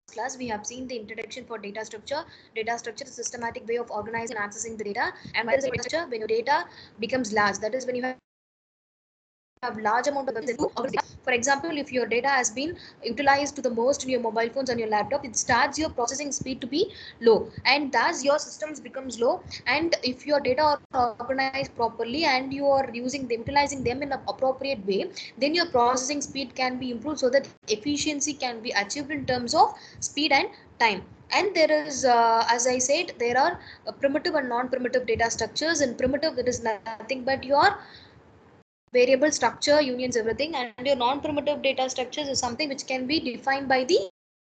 class, we have seen the introduction for data structure. Data structure is a systematic way of organizing and accessing the data. And why is it data structure? When your data becomes large, that is when you have large amount of data. For example, if your data has been utilized to the most in your mobile phones and your laptop, it starts your processing speed to be low, and thus your systems becomes low. And if your data are organized properly and you are utilizing them in an appropriate way, then your processing speed can be improved so that efficiency can be achieved in terms of speed and time. And there is, as I said, there are primitive and non-primitive data structures. In primitive, it is nothing but your variable structure, unions, everything, and your non-primitive data structures is something which can be defined by the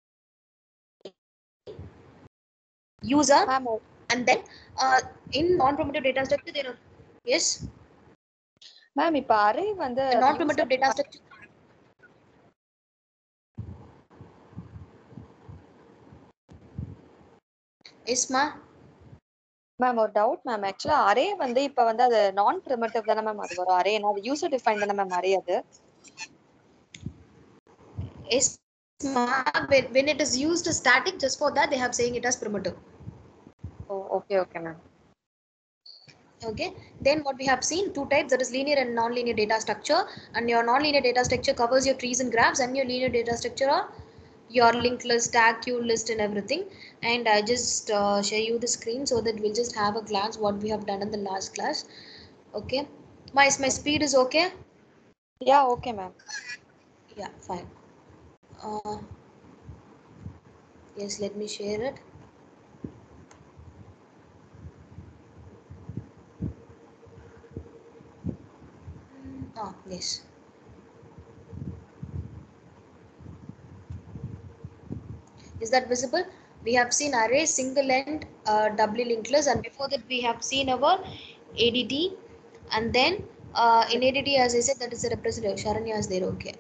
user. And then in non-primitive data structure there are, yes ma'am, இப்ப array வந்து non-primitive data structure. Yes ma. Ma'am ஒரு doubt ma'am, ஆக்சுவலா array வந்து இப்ப வந்து அது நான் primitive தானே மேம், அது வரும் அரேனா அது யூசர் டிஃபைன் தானே மேம் அரே அது? Yes ma, when it is used as static, just for that they have saying it as primitive. Oh, okay ma'am. Okay, then what we have seen two types, that is linear and non-linear data structure. And your non-linear data structure covers your trees and graphs, and your linear data structure are your linked list, tag, queue list, and everything. And I just share you the screen so that we'll just have a glance what we have done in the last class. Okay, my speed is okay? Yeah, okay ma'am. Yeah, fine. Yes, let me share it. Yes. Is that visible? We have seen array, single end, doubly linked list, and before that we have seen our ADT, and then in ADT, as I said, that is a representation. Sharanya is there, okay.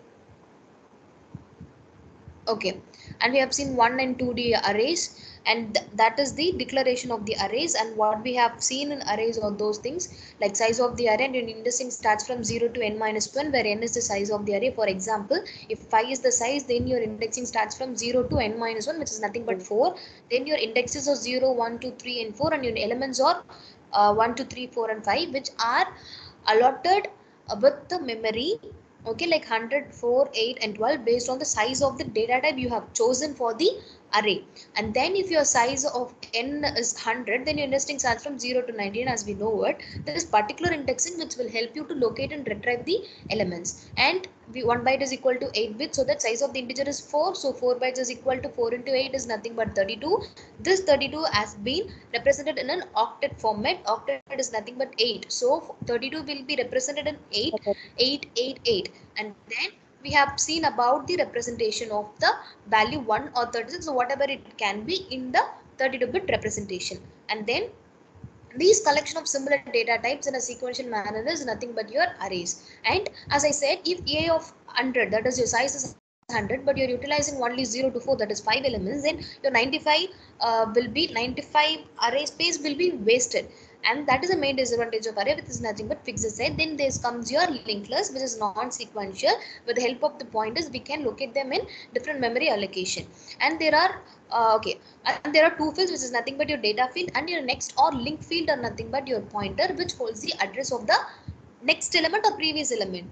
Okay, and we have seen 1 and 2D arrays, and that is the declaration of the arrays. And what we have seen in arrays are those things like size of the array, and your indexing starts from 0 to n minus 1, where n is the size of the array. For example, if 5 is the size, then your indexing starts from 0 to n minus 1, which is nothing but 4. Then your indexes are 0, 1, 2, 3, and 4, and your elements are 1, 2, 3, 4, and 5, which are allotted with the memory. Okay, like 100, 4, 8, and 12 based on the size of the data type you have chosen for the array. And then if your size of n is 100, then your indexing starts from 0 to 19, as we know it. There is particular indexing which will help you to locate and retrieve the elements. And 1 byte is equal to 8 bits, so that size of the integer is 4. So 4 bytes is equal to 4 into 8 is nothing but 32. This 32 has been represented in an octet format. Octet is nothing but 8. So 32 will be represented in 8, 8, 8, 8. And then we have seen about the representation of the value 1 or 36, so whatever it can be in the 32-bit representation. And then these collection of similar data types in a sequential manner is nothing but your arrays. And as I said, if A of 100, that is your size is 100, but you're utilizing only 0 to 4, that is 5 elements, then your 95 will be 95 array space will be wasted. And that is the main disadvantage of array, which is nothing but fixed set. Then there comes your linked list, which is non-sequential. With the help of the pointers, we can locate them in different memory allocation. And there are and there are two fields, which is nothing but your data field, and your next or link field are nothing but your pointer, which holds the address of the next element or previous element.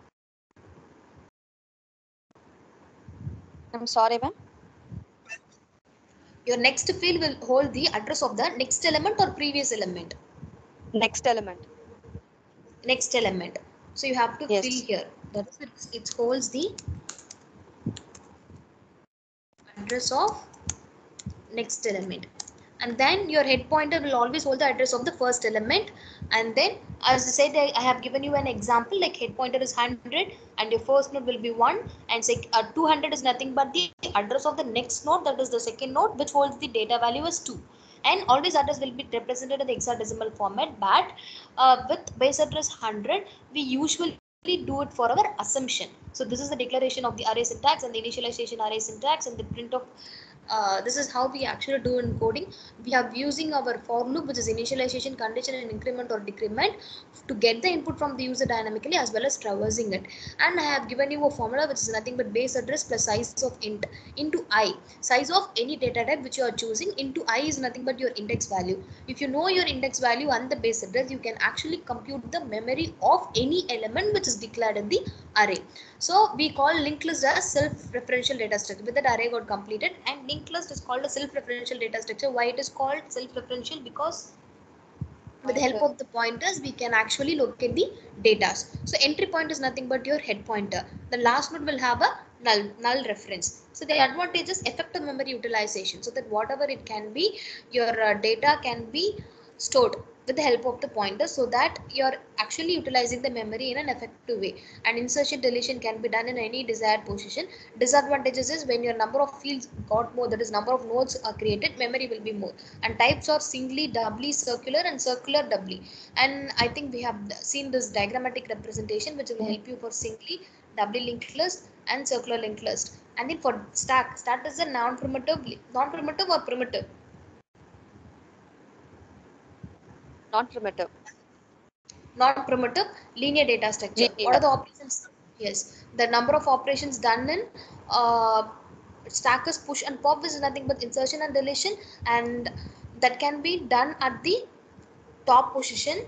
I'm sorry ma'am. Your next field will hold the address of the next element or previous element. Next element. Next element. So you have to Yes. fill here. That is, it holds the address of next element. And then your head pointer will always hold the address of the first element. And then, as I said, I have given you an example, like head pointer is 100 and your first node will be 1, and 200 is nothing but the address of the next node, that is the second node, which holds the data value as 2. And always address will be represented in the hexadecimal format, but with base address 100, we usually do it for our assumption. So this is the declaration of the array syntax and the initialization array syntax and the print of this is how we actually do in coding. We are using our for loop, which is initialization, condition, and increment or decrement, to get the input from the user dynamically as well as traversing it. And I have given you a formula which is nothing but base address plus size of int into I. Size of any data type which you are choosing into I is nothing but your index value. If you know your index value and the base address, you can actually compute the memory of any element which is declared in the array. So we call linked list as self-referential data structure. With that, array got completed, and linked list is called a self-referential data structure. Why it is called self-referential? Because with the help of the pointers we can actually locate the data. So entry point is nothing but your head pointer. The last node will have a null reference. So the advantage is effective memory utilization, so that whatever it can be, your data can be stored with the help of the pointer, so that you're actually utilizing the memory in an effective way. And insertion deletion can be done in any desired position. Disadvantages is when your number of fields got more, that is number of nodes are created, memory will be more. And types are singly, doubly, circular, and circular doubly. And I think we have seen this diagrammatic representation which will help you for singly, doubly linked list, and circular linked list. And then for stack is a non-primitive or primitive. Non-primitive. Non-primitive linear data structure. What are Linear. the operations? Yes, the number of operations done in uh, stack is push and pop, which is nothing but insertion and deletion, and that can be done at the top position.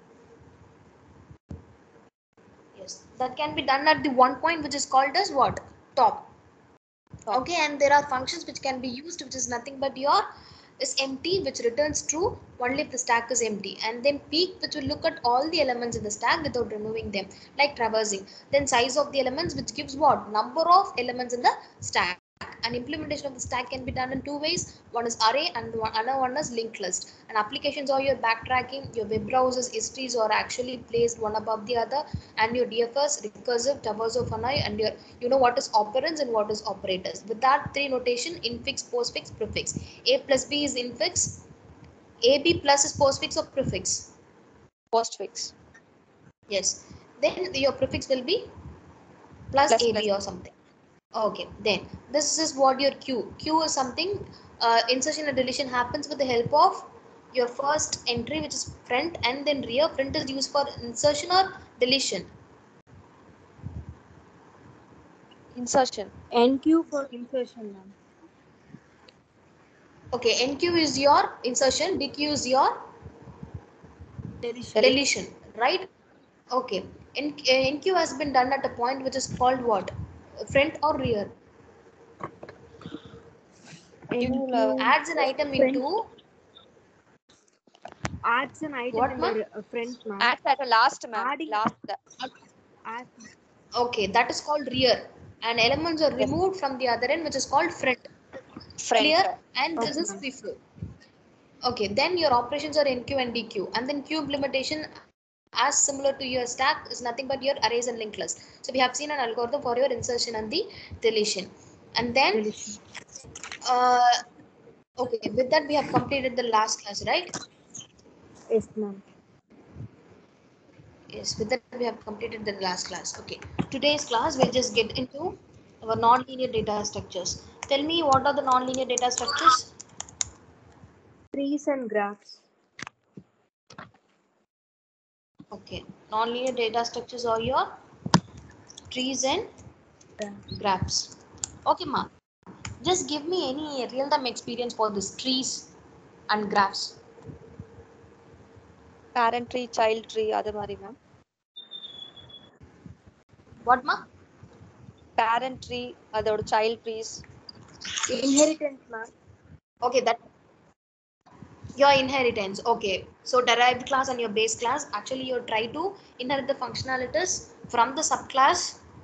Yes, that can be done at the one point, which is called as what? Top. Okay, and there are functions which can be used, which is nothing but your is empty, which returns true only if the stack is empty. And then peek, which will look at all the elements in the stack without removing them, like traversing. Then size of the elements, which gives what? Number of elements in the stack. And implementation of the stack can be done in two ways. One is array and another one is linked list. And applications are your backtracking, your web browsers histories are actually placed one above the other, and your DFS, recursive, traversal funai, and your, you know what is operands and what is operators. With that three notation: infix, postfix, prefix. A plus B is infix, AB plus is postfix or prefix. Postfix. Yes. Then your prefix will be plus AB or something. Okay, then this is what your Q. Q is something, insertion and deletion happens with the help of your first entry, which is front, and then rear. Front is used for insertion or deletion. Insertion. NQ for insertion, ma'am. Okay, NQ is your insertion, DQ is your deletion, right? Okay, NQ has been done at a point which is called what? Front or rear? NQ. Adds an item into Adds an item what, in ma? the front, ma'am. Adds at the last, ma'am. Adding Last. add, Okay, that is called rear. And elements are Yes. removed from the other end, which is called front. Front. Clear? And this okay, is ma'am. before. Okay, then your operations are NQ and DQ. And then Q implementation, as similar to your stack, is nothing but your arrays and linked list. So we have seen an algorithm for your insertion and the deletion. And then, Deletion. uh, okay, with that we have completed the last class, right? Yes, ma'am. Yes, with that we have completed the last class. Okay, today's class we'll just get into our non-linear data structures. Tell me, what are the non-linear data structures? Trees and graphs. Okay, non-linear data structures are your trees and graphs. Okay, ma. Just give me any real-time experience for this trees and graphs. Parent tree, child tree, அது மாதிரி ma'am. What, ma? Parent tree, அதோட child trees. Inheritance, ma'am. Okay, that your inheritance. Okay, so derived class and your base class. Actually, you try to inherit the functionalities from the subclass,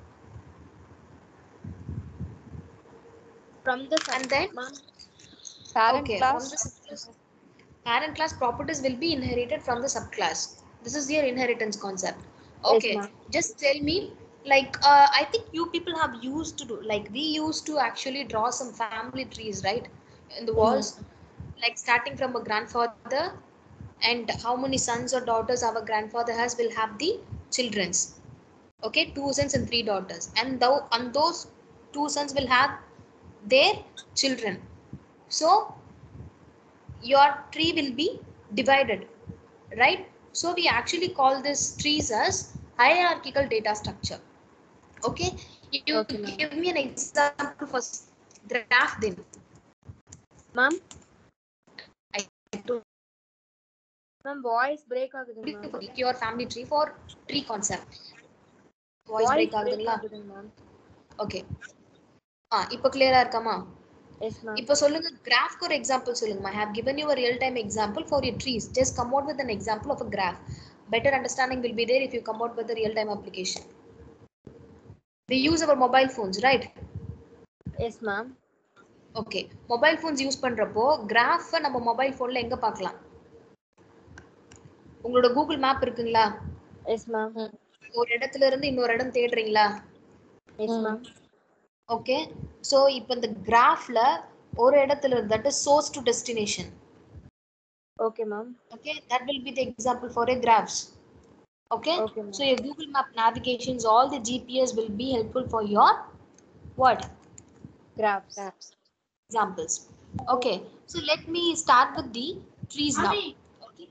From the and then ma'am. Parent okay, class. from the subclass. Parent class properties will be inherited from the subclass. This is your inheritance concept. Yes, Okay, ma'am. just tell me, like, I think you people have used to do, like, we used to actually draw some family trees, right, in the walls, like starting from a grandfather, and how many sons or daughters our grandfather has will have the children's. Okay, two sons and three daughters, and those two sons will have their children. So your tree will be divided, right? So we actually call this trees as hierarchical data structure. Okay, you Okay, ma'am. give me an example for graph then. Ma'am, I told ma'am, voice break you ஆகுதுங்க ma'am. to your family tree for tree concept. Voice Voice break break ஆகுதுங்களா? ஆகுதுங்க ma'am. Okay. இப்போ clear ஆ இருக்காமா? Yes, ma'am. இப்போ சொல்லுங்க கிராஃப்க்கு ஒரு example சொல்லுங்க. I have given you a real time example for your trees. Just come out with an example of a graph. Better understanding will be there if you come out with a real time application. We use our mobile phones, right? Yes, ma'am. Okay. Mobile phones use பண்றப்போ graph நம்ம mobile phoneல எங்க பார்க்கலாம்? உங்களோட Google map இருக்குங்களா? Yes, ma'am. ஒரு இடத்துல இருந்து இன்னொரு இடம் தேடுறீங்களா? Yes, ma'am. ஓகே. ஸோ இப்போ இந்த கிராஃப்ல ஒரு இடத்துல இருந்து that is source to destination. Okay, ma'am. Okay, that will be the example for a graphs. Okay, Okay, ma'am. so your Google Map navigations, all the GPS will be helpful for your what Graphs. examples. Okay, so let me start with the trees now. Okay,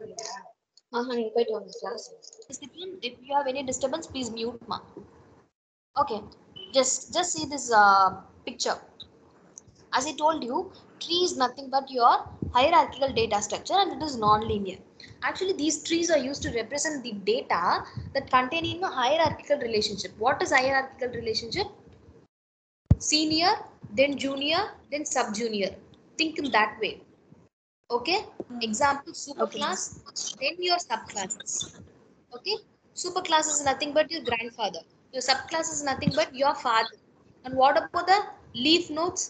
Discipline, if you have any disturbance, please mute ma. Okay, just see this picture. As I told you, tree is nothing but your hierarchical data structure and it is non-linear. Actually, these trees are used to represent the data that containing a hierarchical relationship. What is hierarchical relationship? Senior, then junior, then sub-junior. Think in that way. Okay? Example, superclass, then your subclasses. Okay? Superclass is nothing but your grandfather. Your subclass is nothing but your father. And what about the leaf nodes?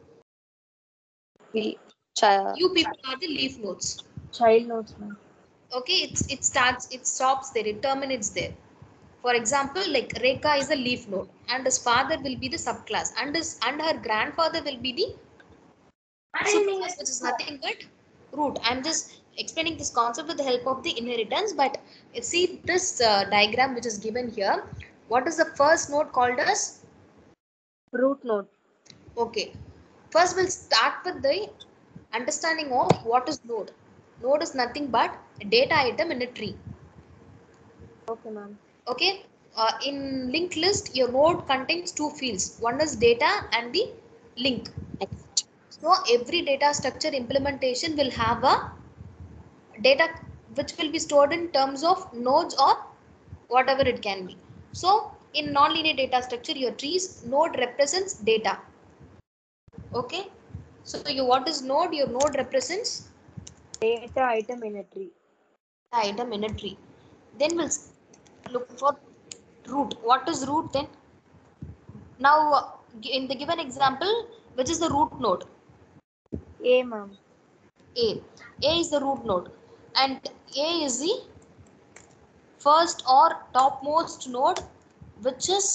You people are the leaf nodes. Child notes, ma'am. Okay, it stops there, it terminates there. For example, like Rekha is a leaf node and his father will be the subclass and her grandfather will be the superclass, which is nothing but root. I'm just explaining this concept with the help of the inheritance, but see this diagram which is given here. What is the first node called as? Root node. Okay, first we'll start with the understanding of what is node. Node is nothing but a data item in a tree. Okay, ma'am. Okay, in linked list your node contains two fields. One is data and the link. So every data structure implementation will have a data which will be stored in terms of nodes or whatever it can be. So in nonlinear data structure, your trees node represents data. Okay, so what is node? Your node represents Data item in a tree. item in a tree. Then we'll look for root. What is root then? Now in the given example, which is the root node? A, ma'am. A is the root node and A is the first or topmost node which is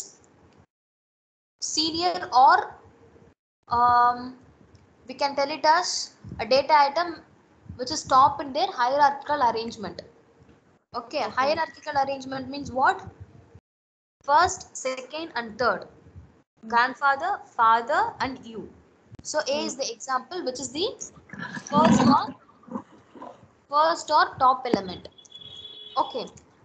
senior or we can tell it as a data item which is top in their hierarchical arrangement. Okay, hierarchical arrangement means what? First, second and third. Grandfather, father and you. So A is the example which is the first or top element. Okay,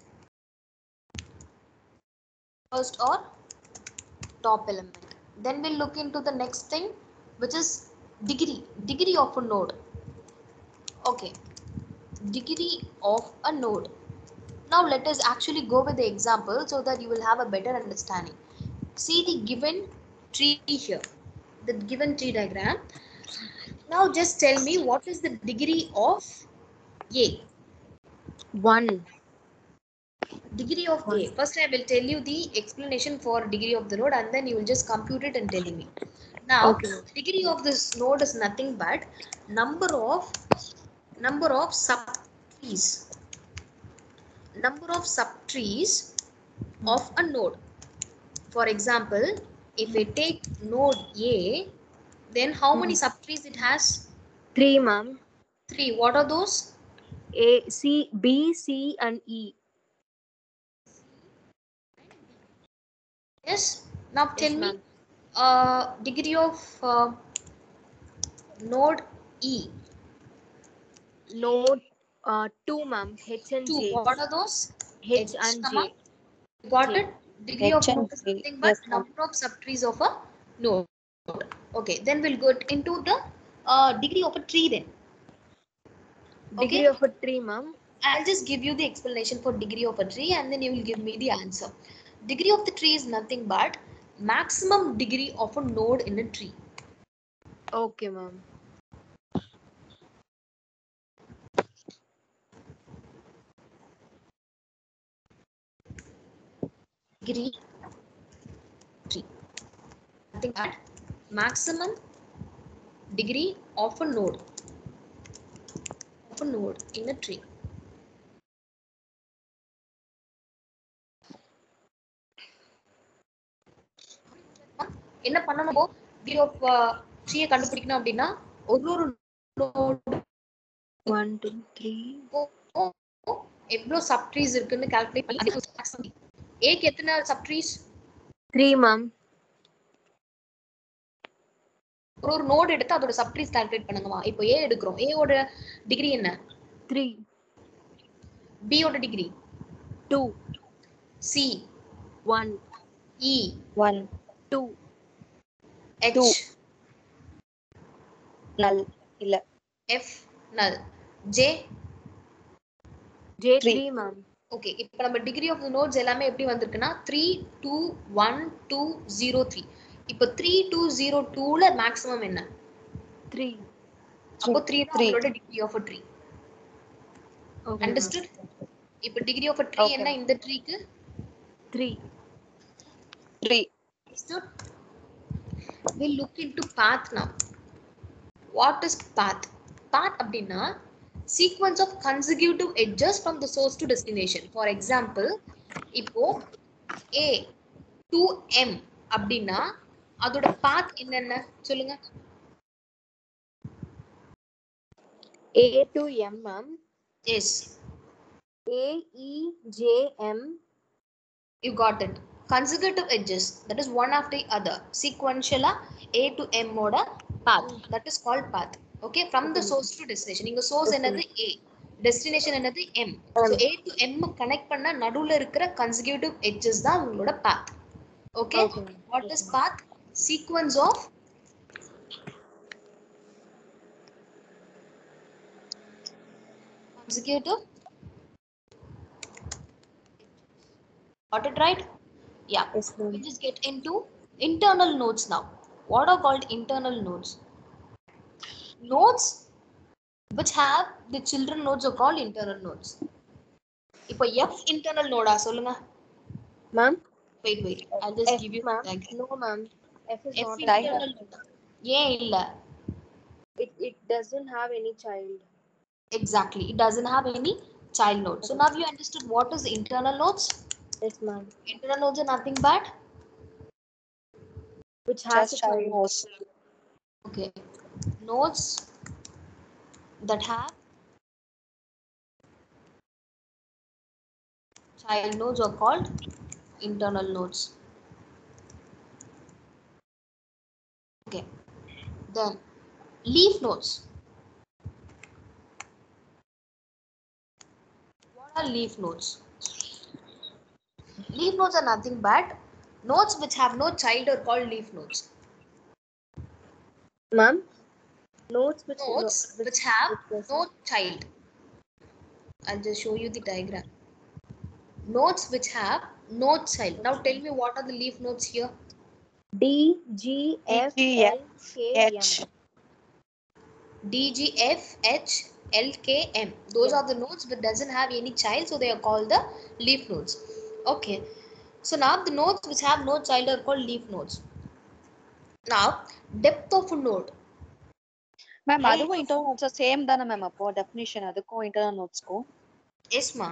first or top element. Then we'll look into the next thing which is degree of a node. Okay, degree of a node. Now let us actually go with the example so that you will have a better understanding. See the given tree here, the given tree diagram. Now just tell me what is the degree of A. 1. Degree of A. First I will tell you the explanation for degree of the node and then you will just compute it and telling me. Now Okay. degree of this node is nothing but number of subtrees. Number of subtrees of a node. For example, if I take node A, then how many subtrees it has? 3, ma'am. 3. What are those? A, C, B, C, and E. Yes. Now tell Yes, me ma'am. degree of Node E. Node 2 ma'am. H and 2. J. What are those? H and comma. J. Got J. it? Degree H of and node is J. nothing but Yes, ma'am. number of subtrees of a node. Okay, then we'll go into the degree of a tree then. Degree Okay, of a tree ma'am. I'll just give you the explanation for degree of a tree and then you will give me the answer. Degree of the tree is nothing but maximum degree of a node in a tree. Okay ma'am. Degree tree. Nothing but maximum degree of a node in a tree. என்ன பண்ணணும் degree of tree கண்டுபிடிக்கணும் அப்படின்னா ஒரு node 1 2 3 எவ்வளவு சப்ட்ரீஸ் இருக்குன்னு calculate பண்ணி ஏக்கு எத்தனை சப்ட்ரீஸ் 3 ma'am. ஒரு நோட் எடுத்து அதோட சப்ட்ரீஸ் கால்குலேட் பண்ணுங்கமா. இப்போ ஏ எடுக்கிறோம். ஏ ஓட டிகிரி என்ன? 3 பி ஓட degree 2 C 1 E 1 2 H 2 null இல்ல F null J J 3 3 ma'am. Okay. இப்போ நம்ம டிகிரி ஆஃப் தி நோட்ஸ் எல்லாமே எப்படி வந்திருக்குன்னா 3 2 1 2 0 3. இப்போ 3 2 0 2ல மேக்ஸிமம் என்ன? 3. அப்போ 3 தான் 3 உங்களோட degree of a tree. Okay ma'am. Understood? இப்போ degree of a tree Okay. என்ன இந்த ட்ரீக்கு? 3. 3 Understood? We'll look into path now. What is path? Path அப்படின்னா sequence of consecutive edges from the source to destination. For example, இப்போ A to M அப்படின்னா அதோட path என்னென்ன சொல்லுங்க. A to M ma'am. Yes, A E J M. you got it. Consecutive edges, that is one after the other. Sequential A to M ஓட path, that is called path. Okay, from the source to destination. இங்க source என்னது A, destination என்னது M. So A to M connect பண்ண நடுவுல இருக்கிற consecutive edges தான் உங்களோட path. Okay, what is path? Sequence of consecutive. Got it right? Yeah. Yes ma'am. We just get into internal nodes now. What are called internal nodes? Nodes which have the children nodes are called internal nodes. இப்போ F internal node சொல்லுங்க. Ma'am. Wait. I'll just F give you ma'am. diagram. No ma'am. F is F not internal node. ஏன் இல்ல? it doesn't have any child. Exactly. It doesn't have any child node. So now you understood what is internal nodes? Yes ma'am. Internal nodes are nothing but Which has just a child child. nodes. okay, nodes that have child nodes are called internal nodes. Okay, then leaf nodes. What are leaf nodes? Leaf nodes are nothing but nodes which have no child are called leaf nodes. Ma'am. Nodes which have which no child. I'll just show you the diagram. Nodes which have no child. Now tell me what are the leaf nodes here? D G F L K M. H D, G, F, H, L, K, M. Those are the nodes but doesn't have any child, so they are called the leaf nodes. Okay. So now the nodes which have no child are called leaf nodes. Now, depth of a node. Ma'am அதுவும் internal nodes same தானே ma'am அப்போ definition அதுக்கும் internal nodesக்கும் Yes, ma.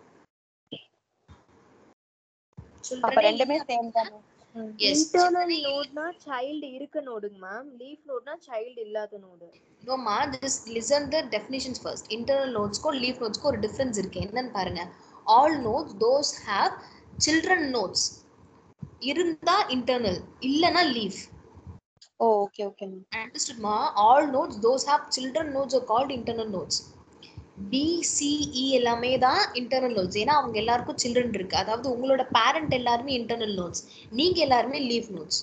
அப்ப ரெண்டுமே same தானே Yes. Internal node na child இருக்க நோடுங்க ma'am. Leaf node na child இல்லாத node. No ma, just listen the definitions first. Internal nodes ko leaf nodes ko ஒரு difference இருக்கு. என்னன்னு பாருங்க. All nodes those have children nodes இருந்தா internal, இல்லனா leaf. Oh, okay, okay, ma'am. Understood ma? All nodes, those have children nodes are called internal nodes. B, C, E எல்லாமே தான் internal nodes. ஏன்னா அவங்க எல்லாருக்கும் children இருக்கு. அதாவது உங்களோட parent எல்லாருமே internal nodes. நீங்க எல்லாருமே leaf nodes.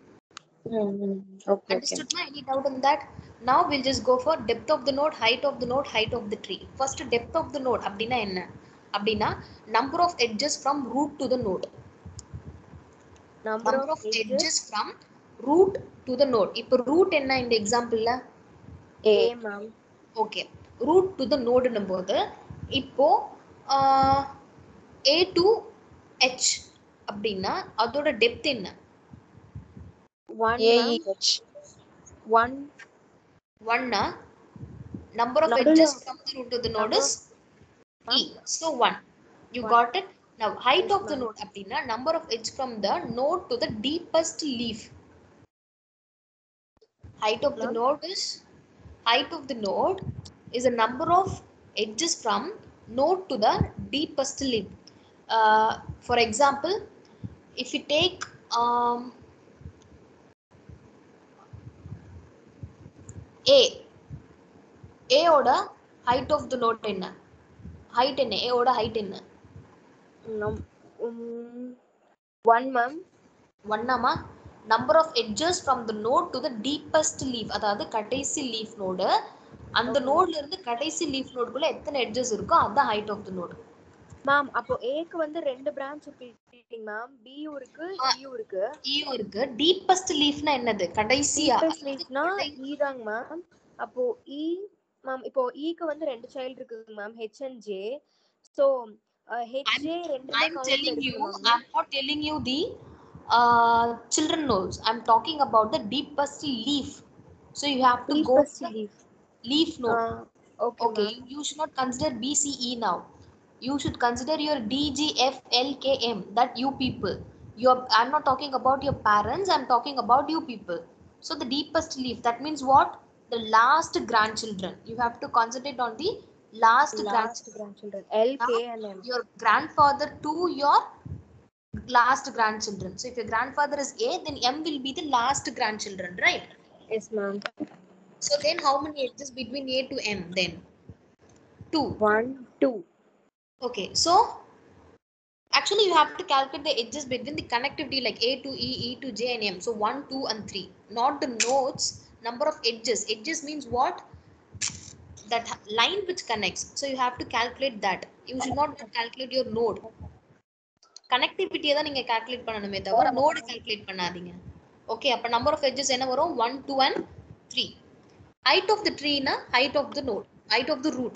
Okay, okay. Understood ma? Any doubt on that? Now we'll just go for depth of the node, height of the node, height of the tree. First depth of the node அப்படின்னா என்ன? அப்படின்னா number of edges from root to the node. Number Number of of edges. edges from root to the node. இப்போ root என்ன இந்த எக்ஸாம்பிள்ல? A, ma'am. Okay, root to the node போது இப்போ A to H அப்படின்னா அதோட டெப்த் என்ன? 1, ma'am. AEH. 1. 1 number of நடுவுல edges from the root to the node number is of E. So 1. You 1. got it? Now height Yes, of the ma'am. node அப்படின்னா number of edges from the node to the deepest leaf. Height of the Ma'am? node is a number of edges from node to the deepest leaf. For example, if you take A ஓட height of the node என்ன? height என்ன? A ஓட height என்ன? 1, ma'am. 1 ஆமா? number of edges from the node to the deepest leaf, அதாவது கடைசி leaf node, அந்த நோட்ல இருந்து கடைசி leaf node குள்ள எத்தனை edges இருக்கோ அதான் height of the node. Ma'am அப்போ ஏக்கு வந்து ரெண்டு பிரான்ச் இருக்கு மேம், பியும் இருக்கு இயும் இருக்கு. இயும் இருக்கு. deepest leafனா என்னது? கடைசியா. deepest leafனா இ தாங்க மேம். அப்போ இ மேம் இப்போ ஈக்கு வந்து ரெண்டு சைல்ட் இருக்குது ma'am, H and J. So H J ரெண்டுமே கவுண்ட்ல இருக்கு ma'am. I'm not telling you the children nodes. I'm talking about the deepest leaf. So you have to go deepest to the leaf. leaf node. Okay, You should not consider BCE now. You should consider your DGFLKM, that you people. I'm not talking about your parents, I'm talking about you people. So the deepest leaf, that means what? The last grandchildren. You have to concentrate on the last grandchildren. L, K and M. Your grandfather to your last grandchildren. So if your grandfather is A, then M will be the last grandchildren, right? Yes, ma'am. So then how many edges between A to M then? 2. 1, 2. Okay, so actually you have to calculate the edges between the connectivity like A to E, E to J and M. So 1, 2 and 3. Not the nodes, number of edges. Edges means what? That line which connects. So you have to calculate that. You should not calculate your node. Connectivity தான் நீங்க calculate பண்ணணுமே தவிர node calculate பண்ணாதீங்க. Okay, அப்ப number of edges என்ன வரும்? 1, 2 and 3. Height of the tree na height of the node, height of the root.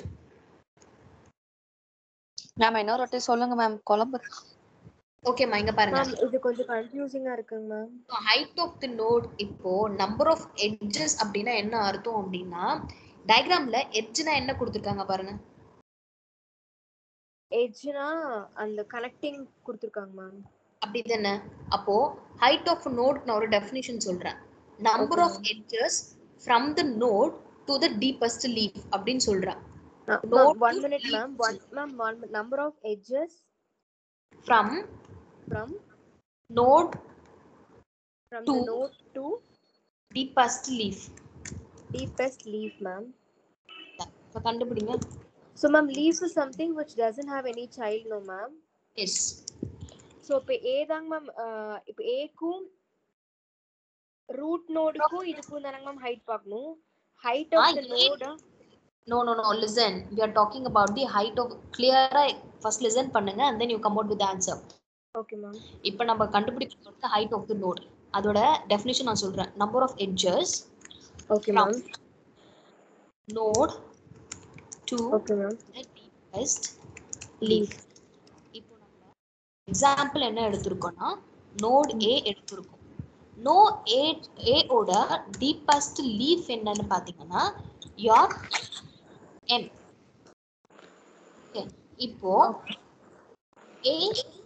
Ma'am இன்னொரு வாட்டி சொல்லுங்க மேம், குழம்பு. ஓகே மா, இங்க பாருங்க. மேம் இது கொஞ்சம் கன்ஃபியூசிங்கா இருக்குங்க ma'am. height of the node இப்போ number of edges அப்படினா என்ன அர்த்தம் அப்படினா, டயகிராம்ல எட்ஜ்னா என்ன கொடுத்திருக்காங்க பாருங்க. எட்ஜ்னா அந்த கனெக்டிங் கொடுத்திருக்காங்க மேம். அப்படிதானே? அப்போ height of node நான் ஒரு டெஃபினிஷன் சொல்றேன். number of edges from the node to the deepest leaf அப்படின்னு சொல்றேன். Ma'am, 1 minute ma'am. One number of edges from node from the node to deepest leaf. Deepest leaf, ma'am. So கண்டுபிடிங்க. So ma'am, leaf is something which doesn't have any child, no ma'am. Yes. So இப்போ A தாங்க ma'am, இப்போ A க்கும் root node க்கும் இதுக்கும் தானங்க ma'am height பார்க்கணும். Height of the node. No, listen. We are talking about the height of, clear. First listen பண்ணுங்க and then you come out with the answer. Okay ma'am. இப்போ நம்ம கண்டுபிடிக்கிறது height of the node. அதோட definition நான் சொல்றேன். Number of edges. Okay ma'am. Node to okay ma'am. the deepest leaf. இப்போ நம்ம example என்ன எடுத்துருக்கோம்னா node A எடுத்துருக்கோம். A ஓட deepest leaf என்னன்னு பாத்தீங்கன்னா your M. Okay. இப்போ A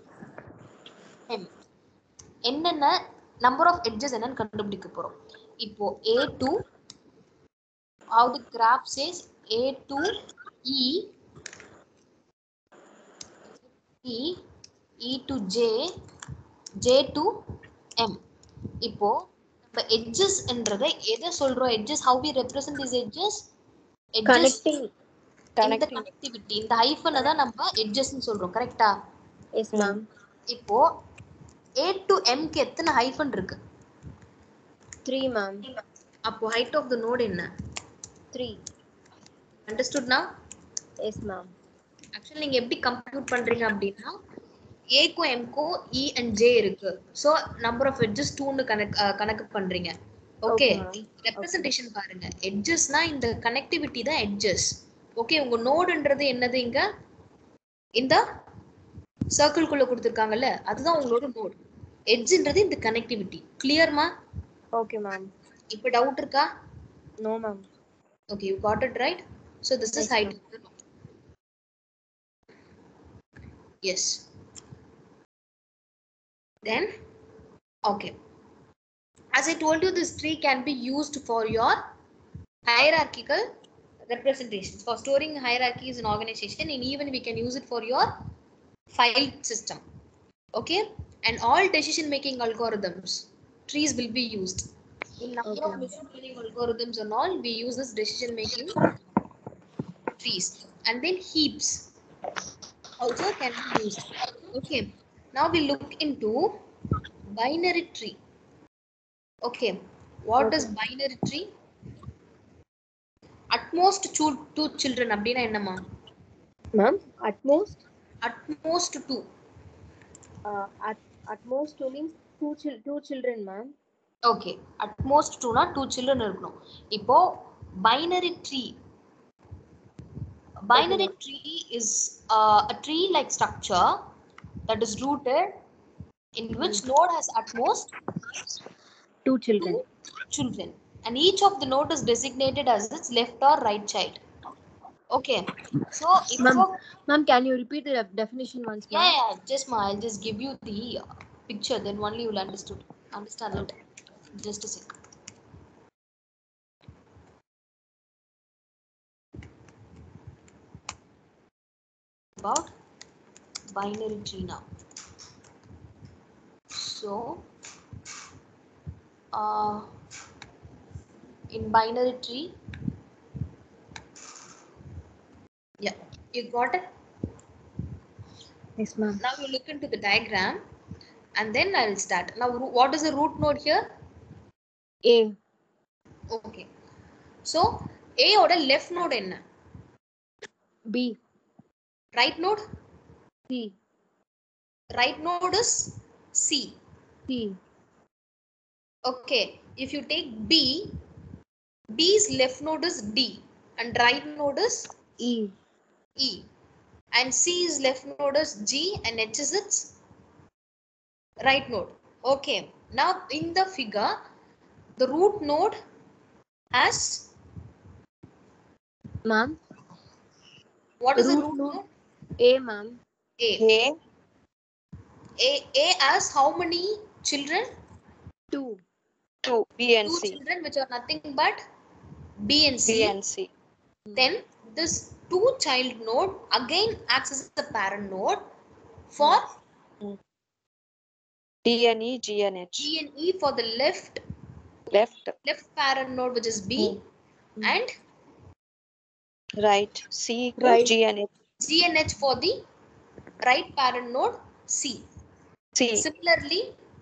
M என்னென்ன நம்பர் ஆஃப் எட்ஜஸ் என்னன்னு கண்டுபிடிக்க போறோம். இப்போ A to, how the graph says A to E, E to J, J to M. இப்போ இப்ப edgesன்றதை எதை சொல்றோம்? edges, how we represent these edges? edges Connecting. இந்த கனெக்டிவிட்டி, இந்த ஹைஃபனை தான் நம்ம edgesன்னு சொல்றோம். கரெக்டா? Yes, ma'am. இப்போ A to M க்கு எத்தனை ஹைஃபன் இருக்கு? 3, ma'am. அப்போ height of the node என்ன? 3. Understood now? Yes, ma'am. Actually நீங்க எப்படி கம்ப்யூட் பண்றீங்க அப்படின்னா A க்கும் M க்கும் E and J இருக்கு. So number of edges 2ன்னு கணக்கு பண்றீங்க. ஓகே, ரெப்ரசன்டேஷன் பாருங்க. எட்ஜஸ்னா இந்த கனெக்டிவிட்டி தான் எட்ஜஸ். ஓகே, உங்க நோடுன்றது என்னது? இங்க இந்த சர்க்கிள்குள்ள கொடுத்திருக்காங்கல்ல, அதுதான் உங்களோட நோட். எட்ஜ்ன்றது இந்த கனெக்டிவிட்டி. கிளியர்மா? Okay, ma'am. இப்போ டவுட் இருக்கா? No, ma'am. Okay, you got it right. So this is height of the node. Yes. Then okay, as I told you, this tree can be used for your hierarchical representations, for storing hierarchies in organization, and even we can use it for your file system. Okay, and all decision making algorithms, trees will be used in number of machine learning algorithms and all. We use this decision making trees. And then heaps also can be used. Okay, now we look into binary tree. Okay, what is binary tree? At most two children அப்படினா என்னமா? Ma'am, at most two. At most 2 means two children, ma'am. Okay, at most 2 na 2 children இருக்கணும். இப்போ binary tree is a tree like structure that is rooted in which node has at most 2 children. And each of the node is designated as its left or right child. Okay, so ma'am, can you repeat the definition once more? Yeah, just I'll just give you the picture, then only you'll understand it. Just a sec. About binary tree now. So in binary tree, yeah, you got it? Yes, ma'am. Now you look into the diagram and then I will start. Now what is the root node here? A. Okay, so A oda left node enna? B. Right node? C. Right node is C. C. Okay, if you take B, B's left node is D and right node is E. And C's left node is G and H is its right node. Okay, now in the figure the root node has, ma'am, what is the root node? A, ma'am. A has how many children? 2. B and Two C. children which are nothing but B and C. Then this 2 child node again acts as the parent node for D and E, G and H. G and E for the left parent node, which is B, and right C, G and H. G and H for the right parent node C. Similarly,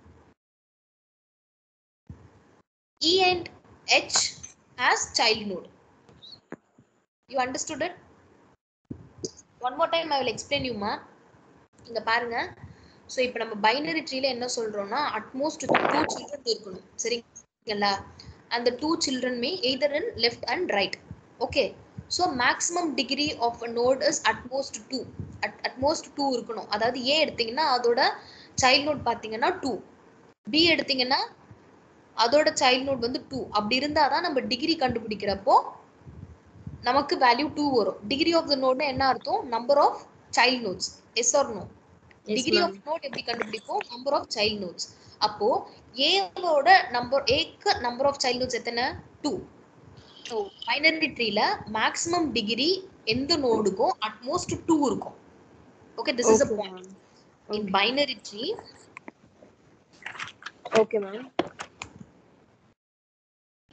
E and H as child node. You understood it? One more time I will explain you, ma. இங்க பாருங்க. So இப்போ நம்ம binary ட்ரீல என்ன சொல்றோம்னா at most 2 children இருக்கணும். சரிங்களா? And the 2 children may either in left and right. Okay. So maximum degree of a node is at most 2. At most 2 இருக்கணும். அதாவது A எடுத்தீங்கன்னா அதோட child node பாத்தீங்கன்னா 2. B எடுத்தீங்கன்னா அதோட child node வந்து 2. அப்படி இருந்தாதான் நம்ம டிகிரி கண்டுபிடிக்கிறப்போ நமக்கு வேல்யூ 2 வரும். டிகிரி ஆஃப் த நோட்னா என்ன அர்த்தம்? Number of child nodes. Yes or no? Degree of node எப்படி கண்டுபிடிப்போம்? number of child nodes. அப்போ A ஓட number of child nodes எத்தனை? 2. பைனரி ட்ரீல மேக்ஸிமம் டிகிரி எந்த நோடுக்கோ at most 2 இருக்கும். Okay, this is a point. In binary tree. Okay, ma'am.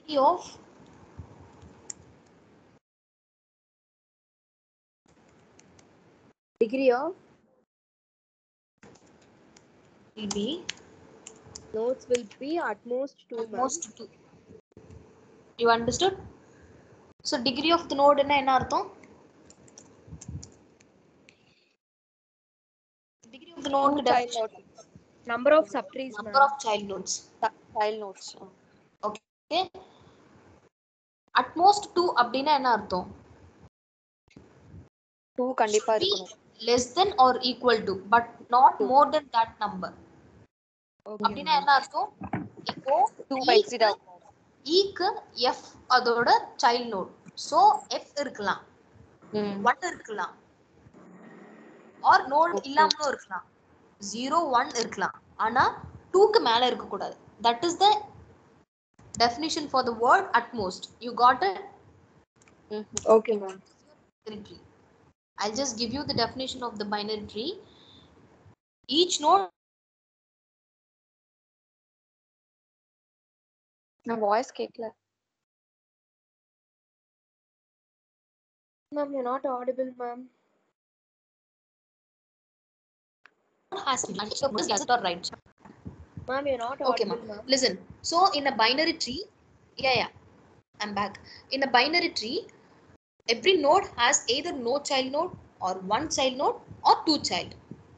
degree of Degree of will be nodes will be at most 2, at ma'am. most 2. You understood? So degree of the node என்ன அர்த்தம்? Degree of the node Two child nodes. Number of subtrees, number ma'am. of child nodes. Child nodes. Okay. At most 2 அப்படினா என்ன அர்த்தம்? 2 கண்டிப்பா Should be இருக்கணும். less than or equal to but not Two. more than that number. Okay, அப்படினா ma'am. என்ன அர்த்தம்? இப்போ 2 exceed ஆகும். க்கு f அதோட child node. So f இருக்கலாம். 1 இருக்கலாம். or node Okay. இல்லாமலும் இருக்கலாம். 0 1 இருக்கலாம். ஆனா 2 க்கு மேல இருக்க கூடாது. That is the definition for the word at most. You got it? Okay, ma'am. Binary tree. I'll just give you the definition of the binary tree. Each node நான் voice கேட்கல. Ma'am, you're not audible, ma'am. has to be yes or right. Ma'am, you're not Okay, audible, ma'am. ma'am. Listen. So in a binary tree, yeah, I'm back. In a binary tree, every node has either no child node or one child node or two child.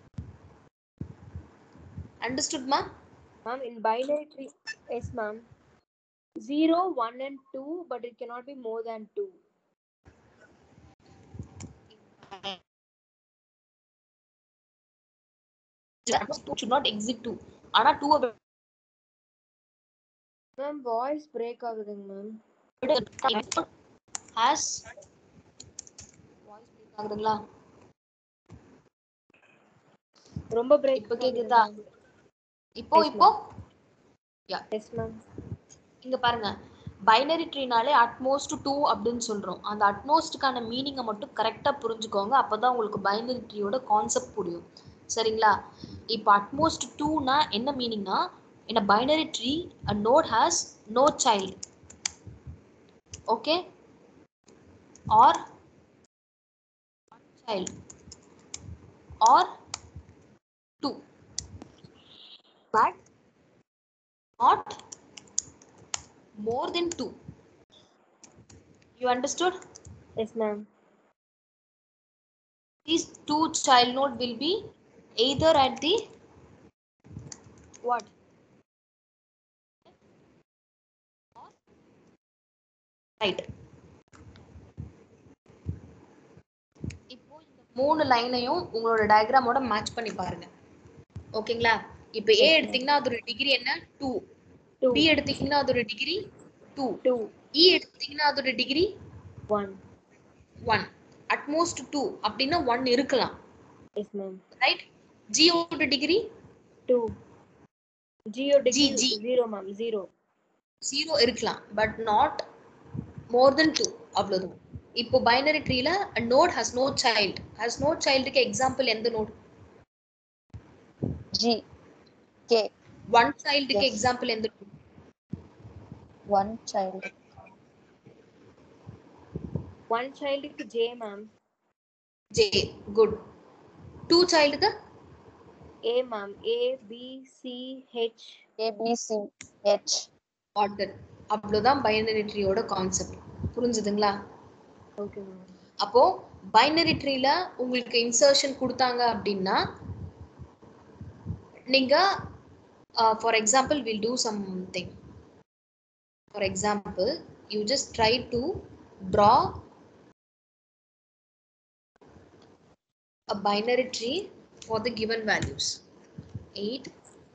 Understood, ma'am? Ma'am, in binary tree, yes, ma'am. 0, 1 and 2, but it cannot be more than 2. Should not exit 2. ஆனா 2 Ma'am, voice break ஆகுதுங்க ma'am. has voice break ஆகுதுங்களா? ரொம்ப break இப்போ கேக்குதா? இப்போ Yes, இப்போ Yes, ma'am. இங்க பாருங்க, binary ட்ரீனாலே utmost 2 அப்படின்னு சொல்றோம். அந்த அட்மோஸ்ட்கான மீனிங்கை மட்டும் கரெக்டா புரிஞ்சுக்கோங்க. அப்பதான் உங்களுக்கு பைனரி ட்ரீயோட கான்செப்ட் புரியும். சரிங்களா? இப்போ அட்மோஸ்ட் 2னா என்ன மீனிங்னா, in a binary tree a node has no child. Okay? Or one child or 2, but not more than 2. You understood? Yes, ma'am. These 2 child node will be either at the what? Right. இப்போ இந்த 3 லைனையும் உங்களோட டயக்ராமோட match பண்ணி பாருங்க. ஓகேங்களா? இப்போ A எடுத்தீங்கன்னா அதோட degree என்ன? 2. B எடுத்தீங்கன்னா அதோட டிகிரி 2. E எடுத்தீங்கன்னா அதோட டிகிரி 1. அட்மோஸ்ட் 2 அப்படின்னா 1 இருக்கலாம். Yes, ma'am. ரைட்? G ஓட டிகிரி 2. G ஓட டிகிரி 0, ma'am. 0. 0 இருக்கலாம். But not more then 2. அவ்வளவுதான். இப்போ பைனரி ட்ரீல a node has no child. Has no childக்கு எக்ஸாம்பிள் எந்த நோட்? G K. One childக்கு எக்ஸாம்பிள் எந்த நோட்? One child. One childக்கு J, ma'am. J. Good. Two childக்கு A, ma'am. A, B, C, H. A B C H. Order. அவ்வளவுதான் binary ட்ரீயோட concept. புரிஞ்சுதுங்களா? Okay, ma'am. அப்போ பைனரி ட்ரீல உங்களுக்கு இன்சர்ஷன் கொடுத்தாங்க அப்படின்னா நீங்க for example will do something. For example you just try to draw a binary tree for the given values 8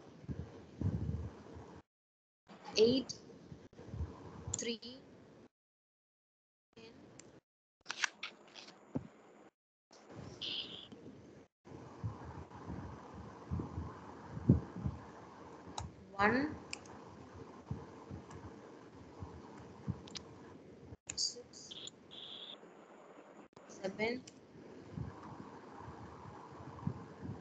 3 10 1 6 7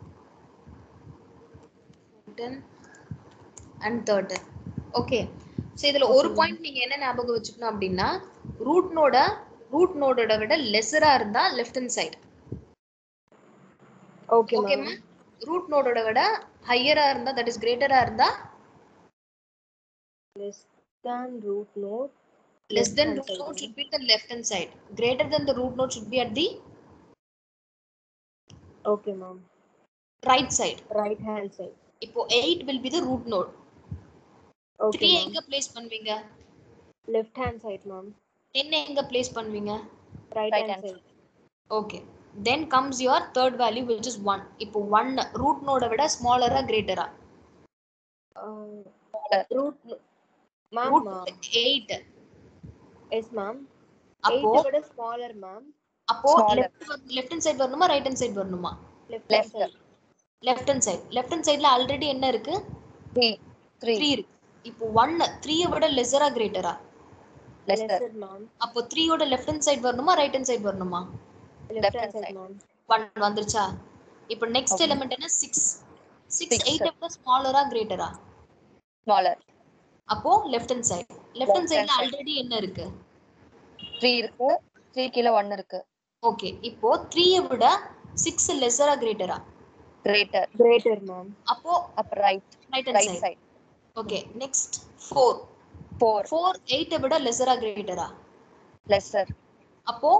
10 and 13. Okay, so இதுல ஒரு பாயிண்ட் நீங்க என்ன ஞாபகம் வச்சுக்கணும் அப்படின்னா ரூட் நோடோட விட லெஸரா இருந்தா left hand side. Okay okay ma'am. Root நோடோட விட ஹையரா இருந்தா தட் இஸ் கிரேட்டரா இருந்தா less than root node less than hand root side, node ma'am. should be the left hand side. Greater than the root node should be at the Okay ma'am. right side. Right hand side. இப்போ 8 will be the root node. Okay 3 ma'am. எங்க place பண்ணுவீங்க? Left hand side ma'am. 10 எங்க place பண்ணுவீங்க? Right Right hand hand side. Okay. Then comes your third value which is 1. இப்போ 1 root node விட smaller ஆ greater ஆ? Root ma'am. Root node 8. Yes ma'am. அப்போ 8 விட smaller ma'am. அப்போ Smaller. left hand side வரணுமா right hand side வரணுமா? Left hand Left. side. left hand side. left hand sideல already என்ன இருக்கு? 3. 3 இருக்கு. இப்போ 1 3 விட lesser ஆ greater ஆ? Lesser. Lesser ma'am. அப்போ 3 ஓட left hand side வரணுமா right hand side வரணுமா? Left hand side ma'am. 1 வந்துருச்சா? இப்போ next Okay. element என்ன 6. 6 Six. 8 விட smaller ஆ greater ஆ? Smaller. அப்போ left hand side. left hand Left sideல hand side. ஆல்ரெடி என்ன இருக்கு? 3 இருக்கு. 3 கீழ 1 இருக்கு. ஓகே இப்போ 3 விட 6 lesser ஆ greater ஆ? Greater. Greater ma'am. அப்போ Up right. right hand Right side. side. Okay next 4. 4. 4 8 விட lesser ஆ greater ஆ? Lesser. அப்போ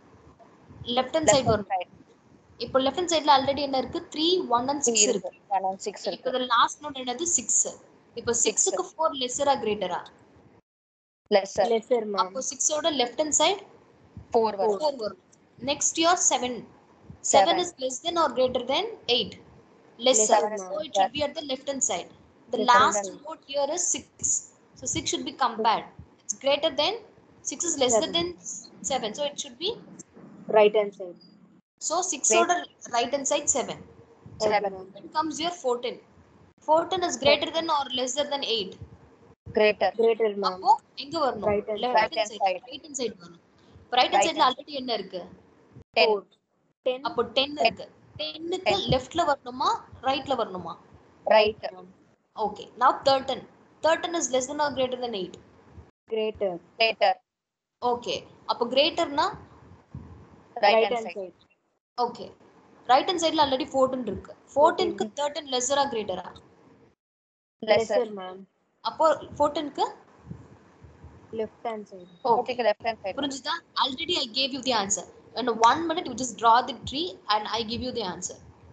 left hand Left side hand வரும். side. இப்போ left hand sideல ஆல்ரெடி என்ன இருக்கு? 3 1 and 6 3 இருக்கு. இருக்கு. 1 and 6 இப்போ இருக்கு. the last node என்னது 6. இப்போ 6 க்கு 4 lesser ஆ greater ஆ? Lesser. Lesser ma'am. அப்போ 6 ஓட left hand side 4 வரும். 4 வரும். Next your 7. 7 7. is less than or greater than 8. Lesser. Lesser, So ma'am. it should be at the left hand side. The Left hand last side. node here is 6. So 6 should be compared. It's greater than 6 is lesser 7. than 7. So it should be Right hand side. so 6 Great. order right hand side 7. Okay 7. ma'am. Then comes your 14. 14 is greater than or lesser than 8. Greater. Greater ma'am. அப்போ எங்க வரணும்? Right hand left Right hand hand side. side. Right hand side வரணும். இப்போ right hand Right sideல hand. Already என்ன இருக்கு? 10. 4. 10. அப்போ 10 இருக்கு. 10க்கு லெஃப்ட்ல வரணுமா ரைட்ல வரணுமா? Right. ma'am. Okay. Now 13. 13 is less than or greater than 8. Greater. Greater. Okay. அப்போ greaterனா Right Right hand hand side. side. okay. Right hand sideல ஆல்ரெடி 14 இருக்கு. 14க்கு 13 lesser ஆ greater ஆ? Lesser. Lesser ma'am. அப்போ 14க்கு Left hand side. okay. Okay, left hand side. புரிஞ்சுதா? Already I gave you the answer. In 1 minute you just draw the tree and I give you the answer.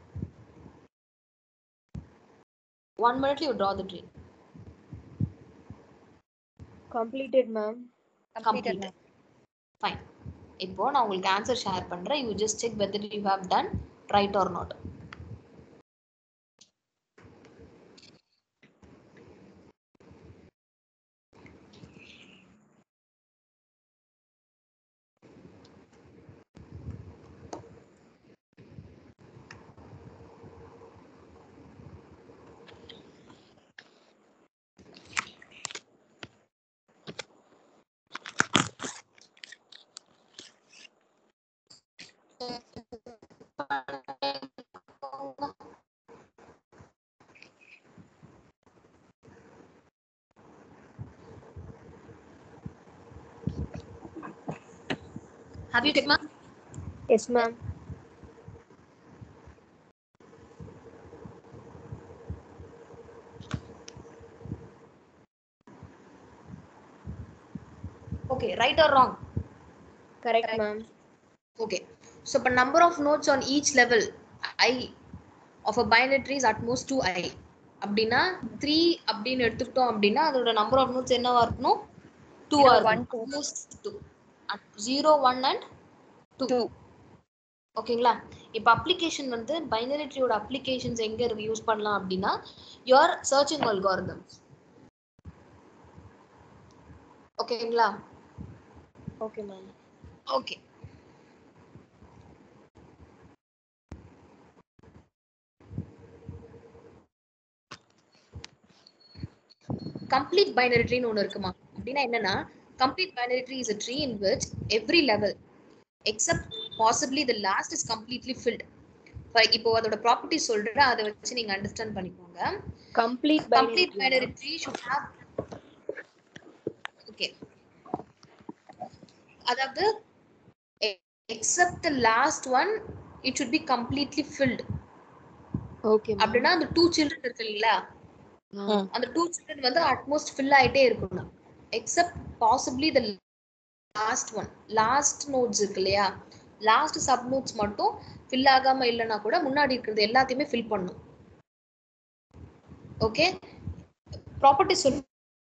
1 minute you draw the tree. Completed ma'am. Completed. Completed. Fine. இப்போ நான் உங்களுக்கு answer share பண்றேன். You just check whether you have done right or not. Have you checked, ma'am? Yes ma'am. Okay, right or wrong? Correct ma'am. Okay. So the number of nodes on each level I of a binary tree is at most 2i. அப்படின்னா 3 அப்படின்னு எடுத்துக்கிட்டோம் அப்படின்னா அதோட number of nodes என்னவா இருக்கணும்? 2 ஆ 0, 1, இருக்கணும். 2. Almost 2. 0 1 and 2. ஓகேங்களா? இப்போ அப்ளிகேஷன் வந்து பைனரி ட்ரீயோட அப்ளிகேஷன்ஸ் எங்க யூஸ் பண்ணலாம் அப்படின்னா your searching algorithms. ஓகேங்களா? Okay ma'am. Okay. Complete binary tree னு ஒன்னு இருக்குமா? அப்படின்னா என்னன்னா complete binary tree is a tree in which every level except possibly the last is completely filled. இப்போ அதோட ப்ராப்பர்ட்டி சொல்றேன், அதை வச்சு நீங்க அண்டர்ஸ்டாண்ட் பண்ணிக்கோங்க. Complete Complete binary binary tree. tree should have okay, அதாவது except the last one it should be completely filled. Okay ma'am. அப்படின்னா அந்த 2 children இருக்கு இல்லைங்களா, அந்த 2 children வந்து அட்மோஸ்ட் ஃபில் ஆயிட்டே இருக்கணும். Except possibly the last one, last nodes இருக்கு இல்லையா, லாஸ்ட் சப் நோட்ஸ் மட்டும் ஃபில் ஆகாம இல்லைன்னா கூட முன்னாடி இருக்கிறது எல்லாத்தையுமே ஃபில் பண்ணும். ஓகே, ப்ராப்பர்ட்டி சொல்றேன்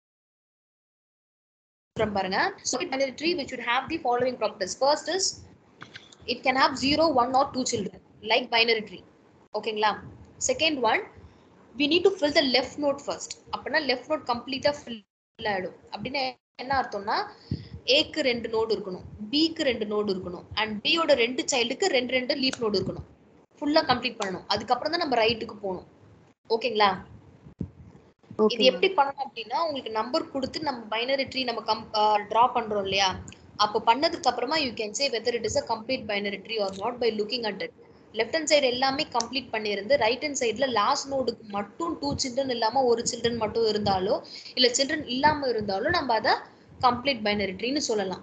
பாருங்க. So binary tree which should have the following properties. First is it can have 0, 1 or 2 children like binary tree. ஓகேங்களா. Second one, we need to fill the left node first. அப்பனா left node கம்ப்ளீட்டா fill ஆயிடும். அப்படின்னா என்ன அர்த்தம்னா ஏக்கு 2 node இருக்கணும், பிக்கு 2 நோடு இருக்கணும், அண்ட் பியோட 2 சைல்டுக்கு 2 லீஃப் நோடு இருக்கணும். ஃபுல்லா கம்ப்ளீட் பண்ணணும். அதுக்கப்புறம் தான் நம்ம ரைட்டுக்கு போகணும். ஓகேங்களா. இது எப்படி பண்ணணும் அப்படின்னா, உங்களுக்கு நம்பர் கொடுத்து நம்ம பைனரி ட்ரீ நம்ம டிரா பண்றோம் இல்லையா, அப்போ பண்ணதுக்கு அப்புறமா you can say whether it is a complete binary tree or not by looking at it. Left hand side எல்லாமே கம்ப்ளீட் பண்ணியிருந்து ரைட் ஹேண்ட் சைடுல லாஸ்ட் நோடுக்கு மட்டும் 2 சில்ட்ரன் இல்லாம ஒரு சில்ட்ரன் மட்டும் இருந்தாலோ இல்ல சில்ட்ரன் இல்லாம இருந்தாலும் நம்ம அதை கம்ப்ளீட் பைனரி ட்ரீன்னு சொல்லலாம்.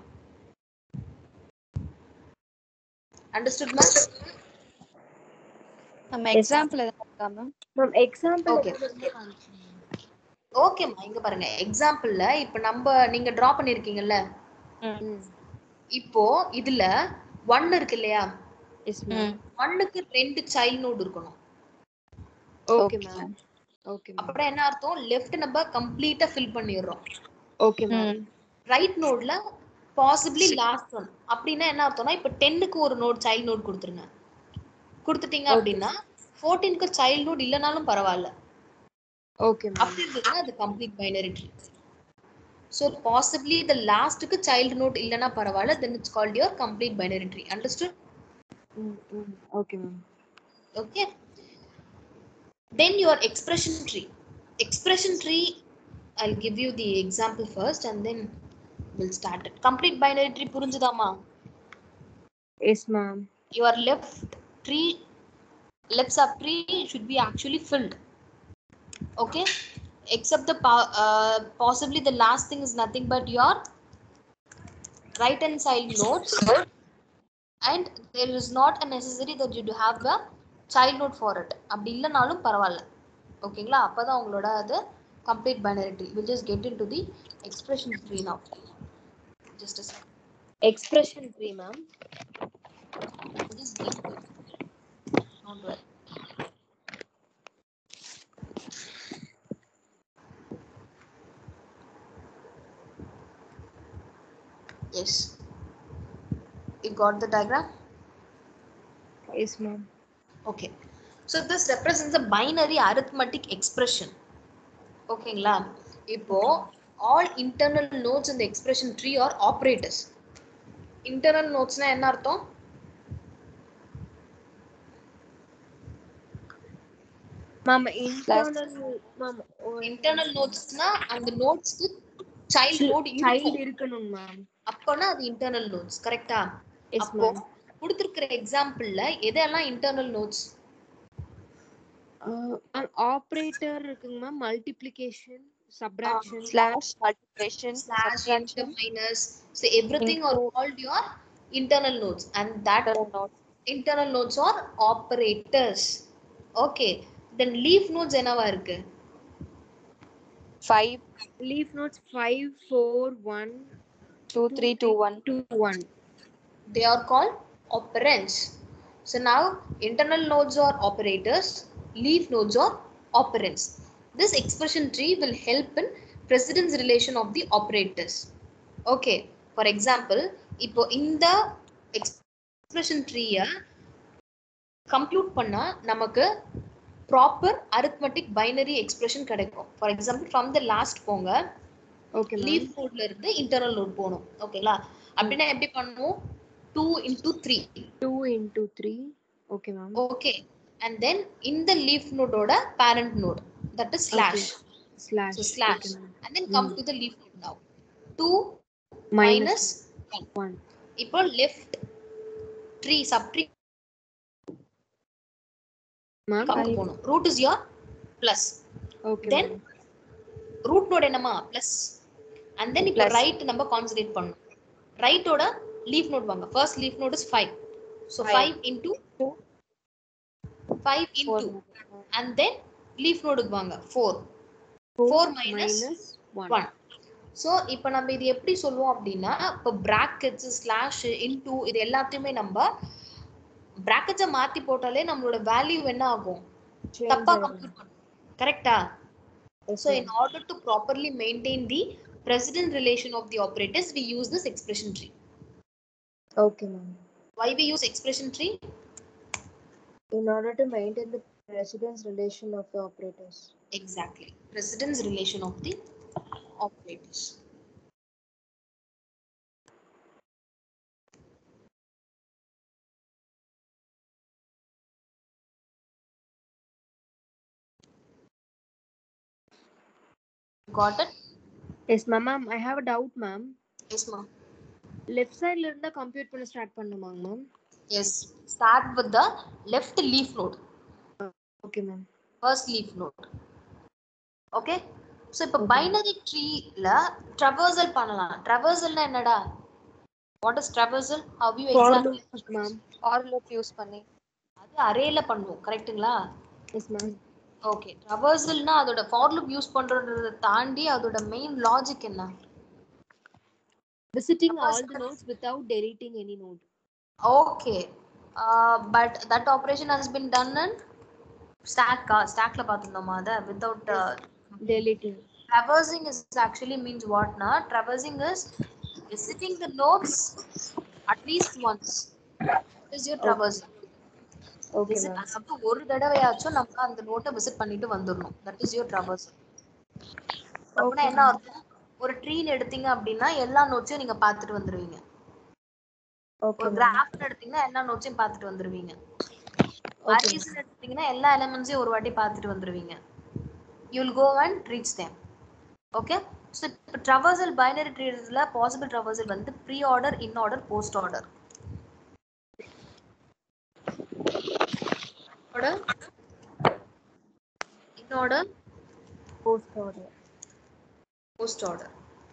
Understood ma'am? நம்ம எக்ஸாம்பிள் எதாவது இருக்கா மேம்? மேம் எக்ஸாம்பிள் ஓகே ஓகேம்மா, இங்க பாருங்க எக்ஸாம்பிள்ல இப்ப நீங்க டிரா பண்ணிருக்கீங்கல்ல, இப்போ இதுல 1 இருக்கு இல்லையா, எஸ் மேம். 1க்கு 2 சைல்ட் நோட் இருக்கணும். Okay ma'am. Okay ma'am. அப்புறம் என்ன அர்த்தம், லெஃப்ட் நம்ம கம்ப்ளீட்டா ஃபில் பண்ணிடுறோம். Okay ma'am. ரைட் நோட்ல பாசிபிளி லாஸ்ட் ஒன் அப்படின்னா என்ன அர்த்தம்னா, இப்போ 10க்கு ஒரு நோட் சைல்ட் நோட் கொடுத்துருங்க. கொடுத்துட்டீங்க அப்படின்னா 14க்கு சைல்ட் நோட் இல்லைனாலும் பரவாயில்ல. Okay ma'am. அப்படி இருந்ததுன்னா அது complete binary tree. So possibly the லாஸ்ட்டுக்கு சைல்டு நோட் இல்லைன்னா பரவாயில்ல, then it's called your complete binary tree. Understood? Okay ma'am. Okay, then your expression tree. Expression tree I'll give you the example first and then we'll start it. Complete binary tree புரிஞ்சுதாமா? Yes ma'am. Your left sub tree should be actually filled. Okay, except the possibly the last thing is nothing but your right hand side nodes, and there is not a necessary that you do have a child node for it. அப்படி இல்லைனாலும் பரவாயில்ல. ஓகேங்களா, அப்பதான் உங்களோட அது complete binary tree. We'll just get into the expression tree now. Just a second. Expression tree ma'am. Just get it. Don't worry. Yes, you got the diagram? Yes ma'am. Okay, so this represents a binary arithmetic expression. ஓகேங்களா. இப்போ all internal nodes in the expression tree are operators. Internal nodesனா என்ன அர்த்தம்? Ma'am, internal nodesனா அந்த நோட்ஸ்க்கு child node இருக்கணும் ma'am. அப்பனா அது internal nodes, கரெக்ட்டா? Yes அப்போ ma'am. கொடுத்திருக்கிற எக்ஸாம்பிள்ல எதெல்லாம் internal nodes? Operator இருக்குங்க ma'am, multiplication, subtraction, slash, multiplication, slash, subtraction, into, minus, so everything are called your internal nodes, and that internal nodes are operators. Okay, then leaf nodes என்னவா இருக்கு? 5, leaf nodes 5, 4, 1, 2, 3, 2, 1. 2, 1. They are called operands. So now internal nodes are operators, leaf nodes are operands. This expression tree will help in precedence relation of the operators. Okay, for example, இப்போ இந்த expression tree compute பண்ணா நமக்கு proper arithmetic binary expression கிடைக்கும். For example, from the last போங்க, okay ma'am, leaf node ல இருந்து internal node போணும். ஓகேங்களா, அப்படின்னா எப்படி பண்ணுவோம்? 2 into 3. 2 into 3. Okay ma'am. Okay, and then in the leaf node oda parent node, that is slash. Okay. Slash. So slash. Okay, and then come to the leaf node now. 2 minus 1. இப்போ left tree subtree ma'am, root is your plus. Okay then ma'am. root node என்னமா plus. and then இப்போ Plus. right நம்ம concentrate பண்ணணும். right ஓட leaf node வாங்க. first leaf node is 5, so 5 into 5 into 4. and then leaf node வாங்க 4 minus 1. So இப்போ நம்ம இது எப்படி சொல்லுவோம் அப்படின்னா, இப்போ பிராக்கெட்ஸ் ஸ்லாஷ் இன்டூ இது எல்லாத்தையுமே நம்ம பிராக்கெட்ஸை மாற்றி போட்டாலே நம்மளோட வேல்யூ என்ன ஆகும், தப்பாக கம்ப்யூட் பண்ணும். கரெக்டா? So in order to properly maintain the precedent relation of the operators, we use this expression tree. Okay, ma'am. Why we use expression tree? In order to maintain the precedence relation of the operators. Exactly. Precedence relation of the operators. Got it? Yes, ma'am. I have a doubt, ma'am. Yes, ma'am. Left side la irundha compute பண்ண start பண்ணுமா ma'am? Yes. Start with the left leaf node. Okay, ma'am. First leaf node. Okay? So இப்போ binary tree la traversal பண்ணலாம். Traversal na என்னடா? What is traversal? How you exactly? For loop, ma'am. For loop use பண்ணி. அது arrayல பண்ணுவோம். கரெக்ட்டுங்களா? Yes, ma'am. Okay. traversalனா அதோட for loop use பண்றத தாண்டி அதோட மெயின் லாஜிக் என்ன? Visiting all the nodes without deleting any node. Okay. But that operation has been done in stackல பார்த்திருந்தோமா அத without Deleting. traversing is actually means what na? Traversing is visiting the nodes at least once. That is your traversing. Okay, ma'am. அதாவது ஒரு தடவையாச்சும் நம்ம அந்த நோட்டை visit பண்ணிட்டு வந்துடணும். That is your traversing. அப்படின்னா என்ன அர்த்தம்? ஒரு ட்ரீன்னு எடுத்தீங்க அப்படின்னா எல்லா நோட்ஸையும் நீங்க பார்த்துட்டு வந்துருவீங்க. ஒரு கிராஃப் எடுத்தீங்கன்னா எல்லா நோட்ஸையும் பார்த்துட்டு வந்துருவீங்க. அரேஸ் எடுத்தீங்கன்னா எல்லா எலிமெண்ட்ஸையும் ஒரு வாட்டி பார்த்துட்டு வந்துருவீங்க. you will go and reach them. Okay? So traversal binary treesல possible traversal வந்து pre order, in order, post order. order, in order, Post order. post order.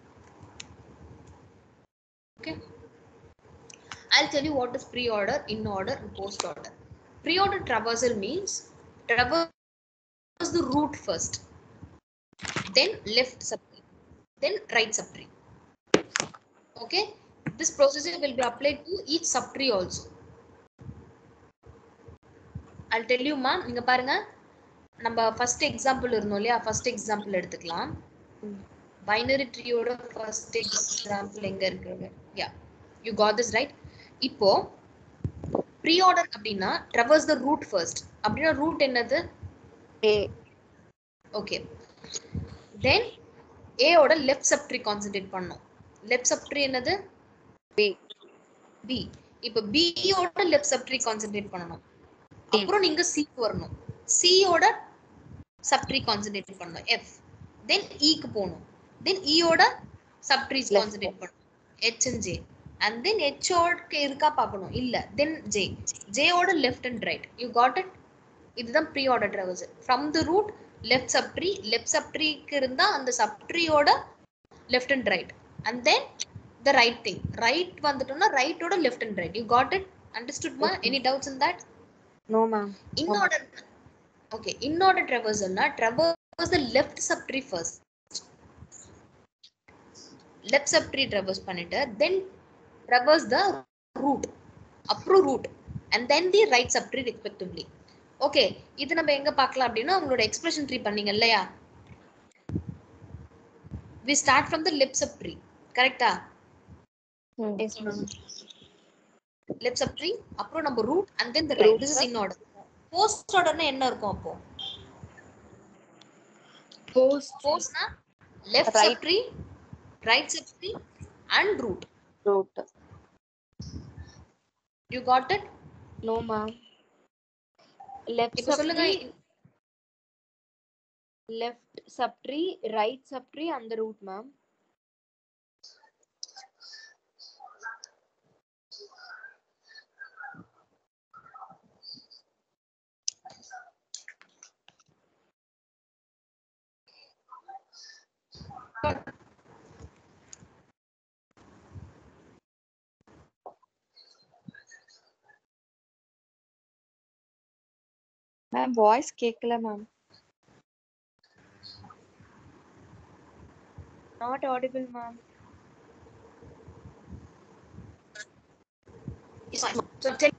Okay? I'll tell you what is pre order, in order, and post order. Pre order traversal means traverse the root first, then left subtree, then right subtree. Okay? This procedure will be applied to each subtree also. I'll tell you ma'am, நீங்க பாருங்க, நம்ம first example இருந்தோம் இல்லையா, first example எடுத்துக்கலாம். Binary tree ஓட first example எங்க இருக்கு? Yeah, you got this right. இப்போ pre-order அப்படின்னா traverse the root first. அப்படின்னா root என்னது? A. Okay. Then A ஓட left subtree concentrate பண்ணணும். Left subtree என்னது? B. B. இப்போ B ஓட left subtree concentrate பண்ணணும். அப்புறம் நீங்க C வரணும். C ஓட subtree concentrate பண்ணணும். F. Then E க்கு போகணும். Then E ஓட subtrees concentrate பண்ணணும். H and J. And then H ஓட இருக்கா பார்க்கணும். இல்ல. Then J. J ஓட left and right. You got it? இதுதான் pre-order traversal. From the root, left subtree இருந்தா அந்த subtree ஓட left and right. And then the right thing. Right வந்துட்டோம்னா right ஓட left and right. You got it? Understood ma? Any doubts in that? No, ma'am. In order. Okay. In order traversal na traverse the left subtree first. Left subtree traverse பண்ணிட்டு then traverse the root. அப்புறம் root. And then the right subtree respectively. Okay, இது நம்ம எங்க பார்க்கலாம் அப்படின்னா உங்களோட expression tree பண்ணீங்க இல்லையா, we start from the left subtree, கரெக்ட்டா? Yes, ma'am. left subtree அப்புறம் நம்ம root and then the right. This is in order. post orderனா என்ன இருக்கும் அப்போ? postனா left subtree, right subtree and root. You got it? No, ma'am. Left subtree, right subtree and the root, ma'am. Ma'am voice கேட்கல ma'am. Not audible, ma'am. Yes, ma'am. So tell,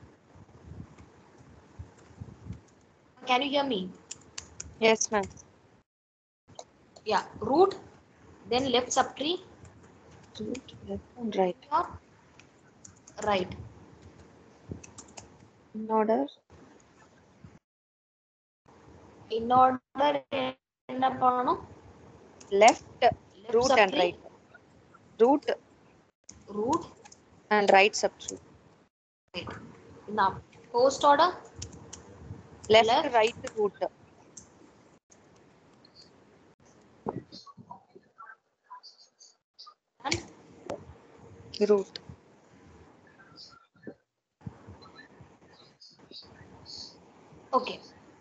can you hear me? Yes ma'am. Yeah, root, then left subtree, Root, left and right. or right. In order. In order, என்ன பண்ணணும்? Left, Left root and subtree, right. Root root, and right subtree. right. Now, post order, Left, left, right, root. and Root. okay.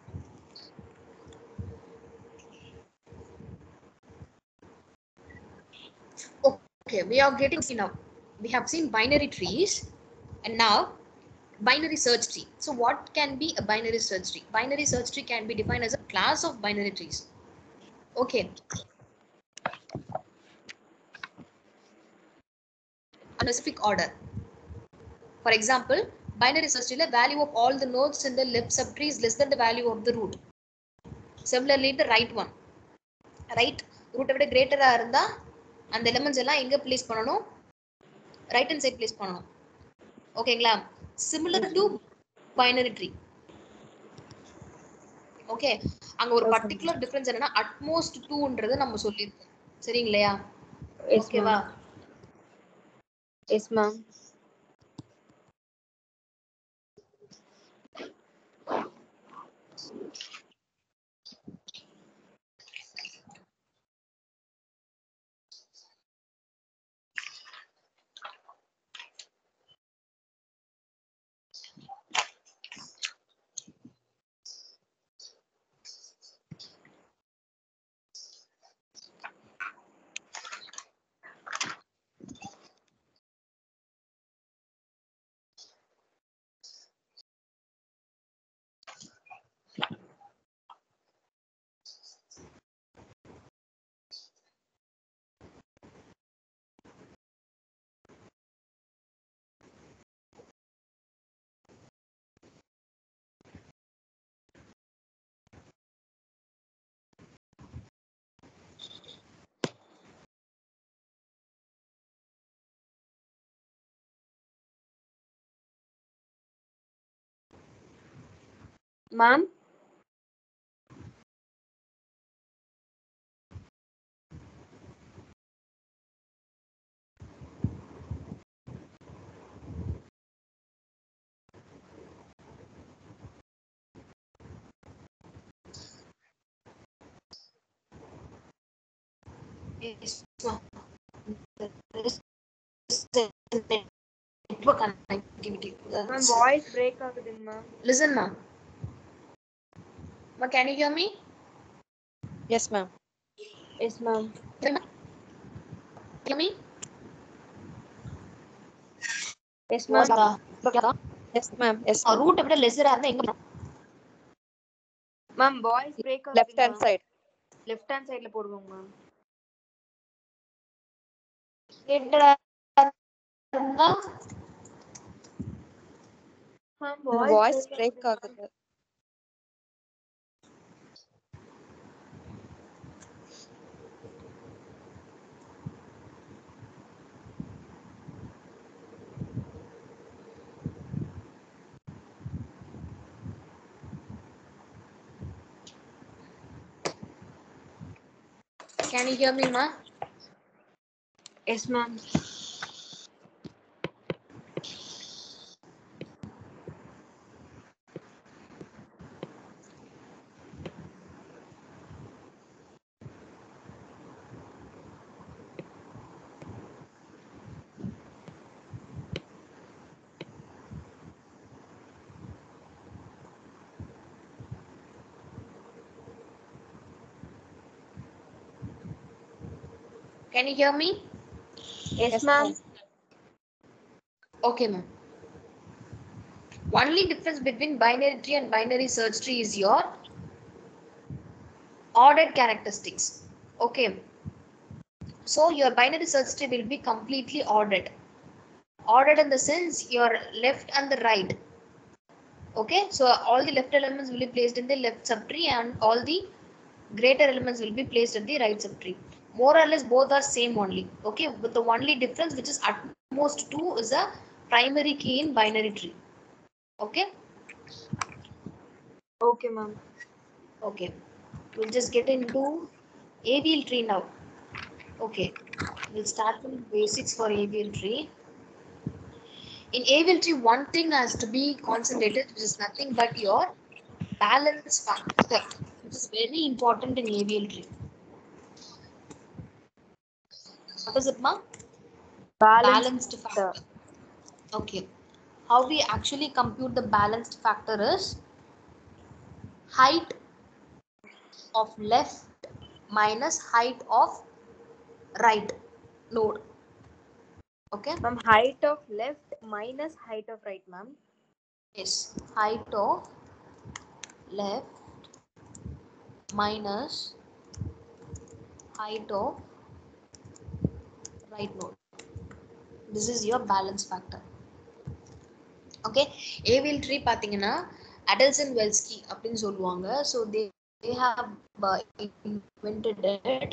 Okay, we are getting see now. We have seen binary trees, and now binary search tree. So what can be a binary search tree? Binary search tree can be defined as a class of binary trees. Okay. A specific order. For example, binary search tree, the value of all the nodes in the left subtree is less than the value of the root. Similarly, the right one. Right root விட greater-ஆ இருந்தா அந்த elements எல்லாம் எங்க place பண்ணணும்? Right hand side place பண்ணணும். ஓகேங்களா? Similar to binary tree. Okay, அங்க ஒரு particular difference என்னன்னா at most 2ன்றது நம்ம சொல்லிருக்கோம். சரிங்களா? Yes, ஓகேவா? ma'am. Yes, ma'am. Ma'am? Yes, ma'am. There is network connectivity. Ma'am, voice break ஆகுதுங்க ma'am. Listen, ma'am. Ma, can you hear me? Yes, ma'am. Yes, ma'am. Hear me? Yes, ma'am. Yes, ma'am. Yes, ma'am. Root விட லெஸ்ஸரா இருந்தா எங்க Ma'am, voice break ஆகுதுங்க Left hand ma'am. side. Left hand sideல போடுவோங்க ma'am. கேட்டா இருந்தா Ma'am, Voice break ஆகுது. Can you hear me, ma? Yes, ma'am. Can you hear me? Yes, ma'am. Okay, ma'am. Only difference between binary tree and binary search tree is your ordered characteristics. Okay. So your binary search tree will be completely ordered. Ordered in the sense your left and the right. Okay. So all the left elements will be placed in the left subtree and all the greater elements will be placed at the right subtree. More or less both are same only. Okay. But the only difference which is at most 2 is a primary key in binary tree. Okay. Okay, ma'am. Okay. We'll just get into AVL tree now. Okay. We'll start from basics for AVL tree. In AVL tree, one thing has to be concentrated, which is nothing but your balance factor, which is very important in AVL tree. What is it, ma? Balanced factor. Okay. How we actually compute the balanced factor is height of left minus height of right node. Okay. Ma'am, height of left minus height of right, ma'am. Yes. Height of left minus height of right node. This is your balance factor. Okay. AVL tree பார்த்தீங்கன்னா Adelson Welsky அப்படின்னு சொல்லுவாங்க. So they have invented it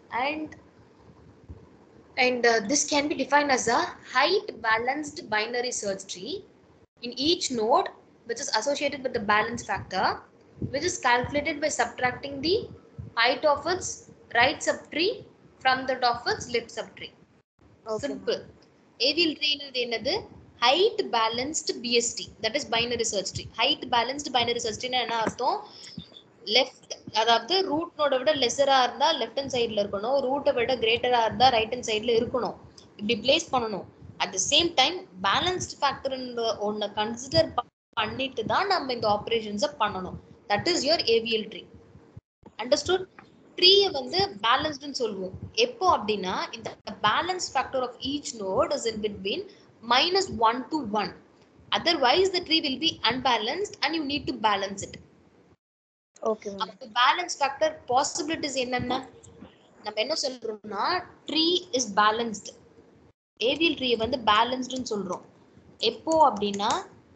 and this can be defined as a height balanced binary search tree in each node which is associated with the balance factor, which is calculated by subtracting the height of its right subtree from that of its left subtree. Okay, Simple. AVL tree என்னது height balanced BST, that is binary search tree. Height balanced binary search tree என்ன அர்த்தம்? Left அதாவது root நோட விட லெஸரா இருந்தா left hand சைடுல இருக்கணும், ரூட்டை விட கிரேட்டரா இருந்தா ரைட் ஹேண்ட் சைடுல இருக்கணும். இப்படி பிளேஸ் பண்ணணும். At the same time balanced factor ஒன்ன கன்சிடர் பண்ணிட்டு தான் நம்ம இந்த ஆபரேஷன்ஸை பண்ணணும். That is your AVL tree. Understood? ட்ரீயை வந்து பேலன்ஸ்டுன்னு சொல்லுவோம். எப்போ அப்படின்னா இந்த balance factor of each node is in between -1 to 1. Otherwise the tree will be unbalanced and you need to balance it. Okay, ma'am. அப்ப பேலன்ஸ் ஃபேக்டர் பாசிபிலிட்டிஸ் என்னென்ன நம்ம என்ன சொல்றோம்னா tree is balanced. AVL tree வந்து பேலன்ஸ்டுன்னு சொல்றோம். எப்போ அப்படின்னா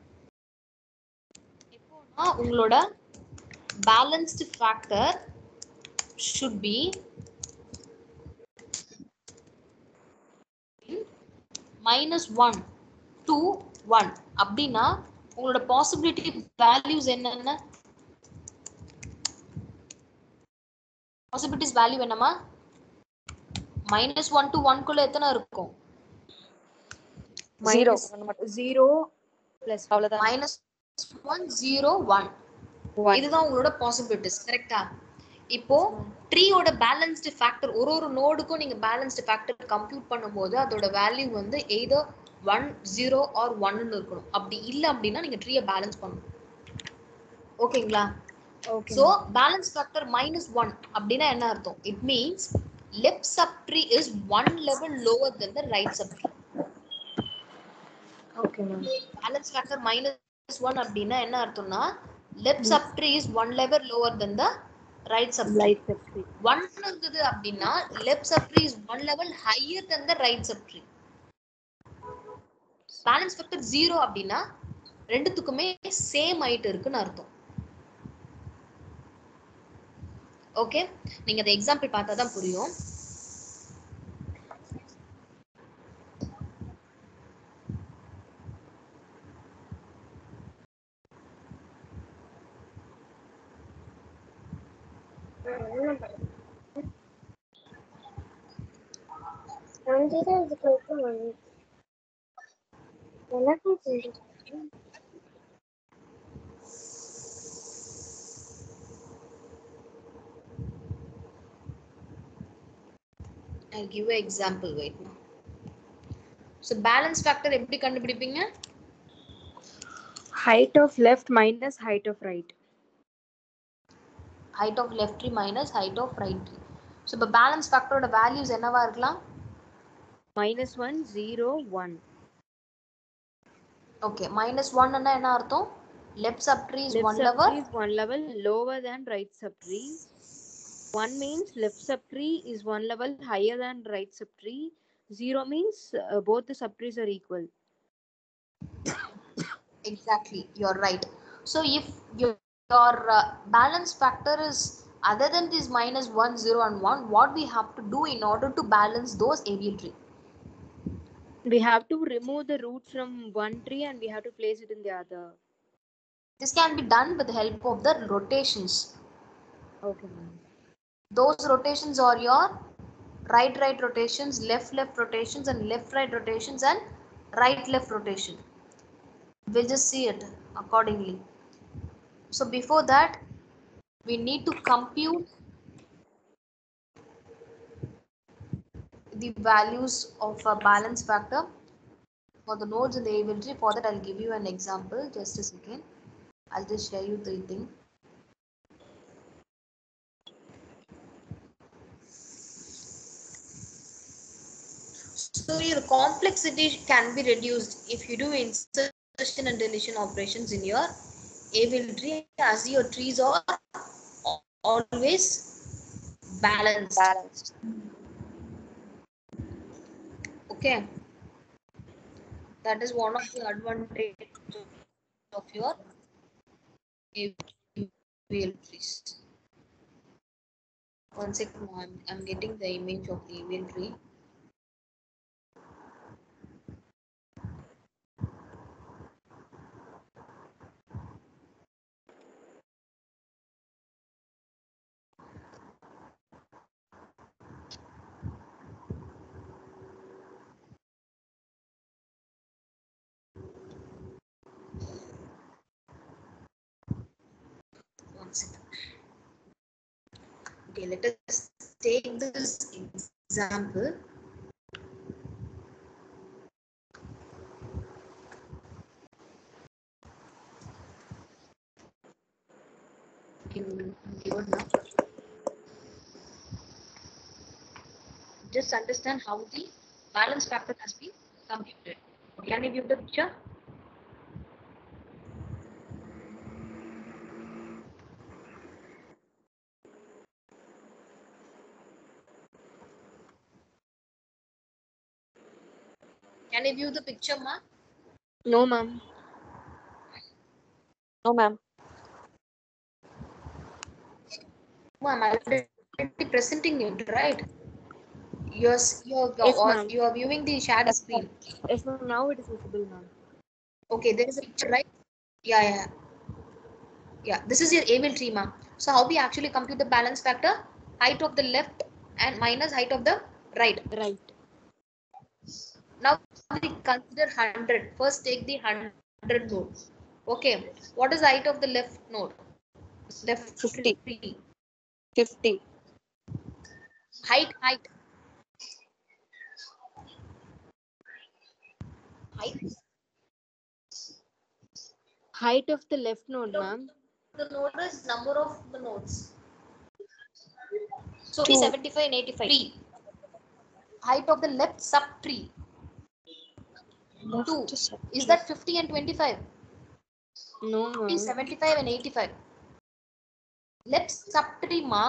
உங்களோட balanced factor should be -1 to 1 அப்படின்னா உங்களோட பாசிபிலிட்டி வேல்யூஸ் என்னென்ன? பாசிபிலிட்டிஸ் வேல்யூ என்னமா? -1 to 1 குள்ள எத்தனை இருக்கும்? 0 plus அவ்வளவுதான். -1 0 1. இதுதான் உங்களோட பாசிபிலிட்டிஸ். கரெக்ட்டா? இப்போ ட்ரீயோட பேலன்ஸ்டு ஃபேக்டர் ஒரு நோடுக்கும் நீங்க பேலன்ஸ்டு ஃபேக்டர் கம்ப்யூட் பண்ணும்போது அதோட வேல்யூ வந்து எய்தர் 1 0 or 1 ன்னு இருக்கணும். அப்படி இல்ல அப்படின்னா நீங்க ட்ரீயை பேலன்ஸ் பண்ணணும். ஓகேங்களா? Okay. So balance factor -1 அப்படின்னா என்ன அர்த்தம்? It means left subtree is one level lower than the right subtree. Okay, ma'am. Balance factor -1 அப்படின்னா என்ன அர்த்தம்னா left subtree is one level lower than the right subtree. Right subtree. 1 இருந்தது அப்படின்னா left subtree is one level higher than the right subtree. Balance factor 0 அப்படின்னா ரெண்டுத்துக்குமே same height இருக்குன்னு அர்த்தம். Okay, நீங்க அந்த எக்ஸாம்பிள் பார்த்தா தான் புரியும். I'll give you an example. Wait now. So balance factor எப்படி கண்டுபிடிப்பீங்க? Height of left minus height of right. Height of left tree minus height of right tree. So இப்போ balance factor ஓட values என்னவா இருக்கலாம்? -1 0 1. Okay, -1 ன்னா என்ன அர்த்தம்? Left subtree is Left one level. subtree is one level lower than right subtree. 1 means left subtree is one level higher than right subtree. 0 means both the subtrees are equal. Exactly, you're right. So if your balance factor is other than this -1, 0 and 1, what we have to do in order to balance those avial tree? We have to remove the root from one tree and we have to place it in the other. This can be done with the help of the rotations. Okay, ma'am. Those rotations are your right rotations, left rotations, and left rotations, and right left rotation. We'll just see it accordingly. So before that, we need to compute the values of a balance factor for the nodes in the avial tree. For that, I'll give you an example. Just a second. I'll just share you the thing. So your complexity can be reduced if you do insertion and deletion operations in your avial tree, as your trees are always balanced. Okay, that is one of the advantages of your avial trees. One second, I'm getting the image of the avial tree. One second. Okay, let us take this example. Just understand how the balance factor has been computed. Can you view the picture? Can you view the picture, ma? No, ma'am. No, ma'am. Ma'am, I'm already presenting it, right? Yes, Yes, ma'am. you are viewing the shared Yes, screen. Yes, ma'am. Now it is visible, ma'am. Okay, there is a picture, right? Yeah. This is your avial tree, ma. So how we actually compute the balance factor? Height of the left and minus height of the right. Right. Now we consider 100. First take the 100 node. Okay, what is the height of the left node? Left 50. tree. 50. Height. Height of the left node, ma'am. The node is number of the nodes. So 2. 75 and 85. 3. Height of the left subtree. 2. Is that 50 and 25? No, ma'am. 75 and 85. Left subtree, ma.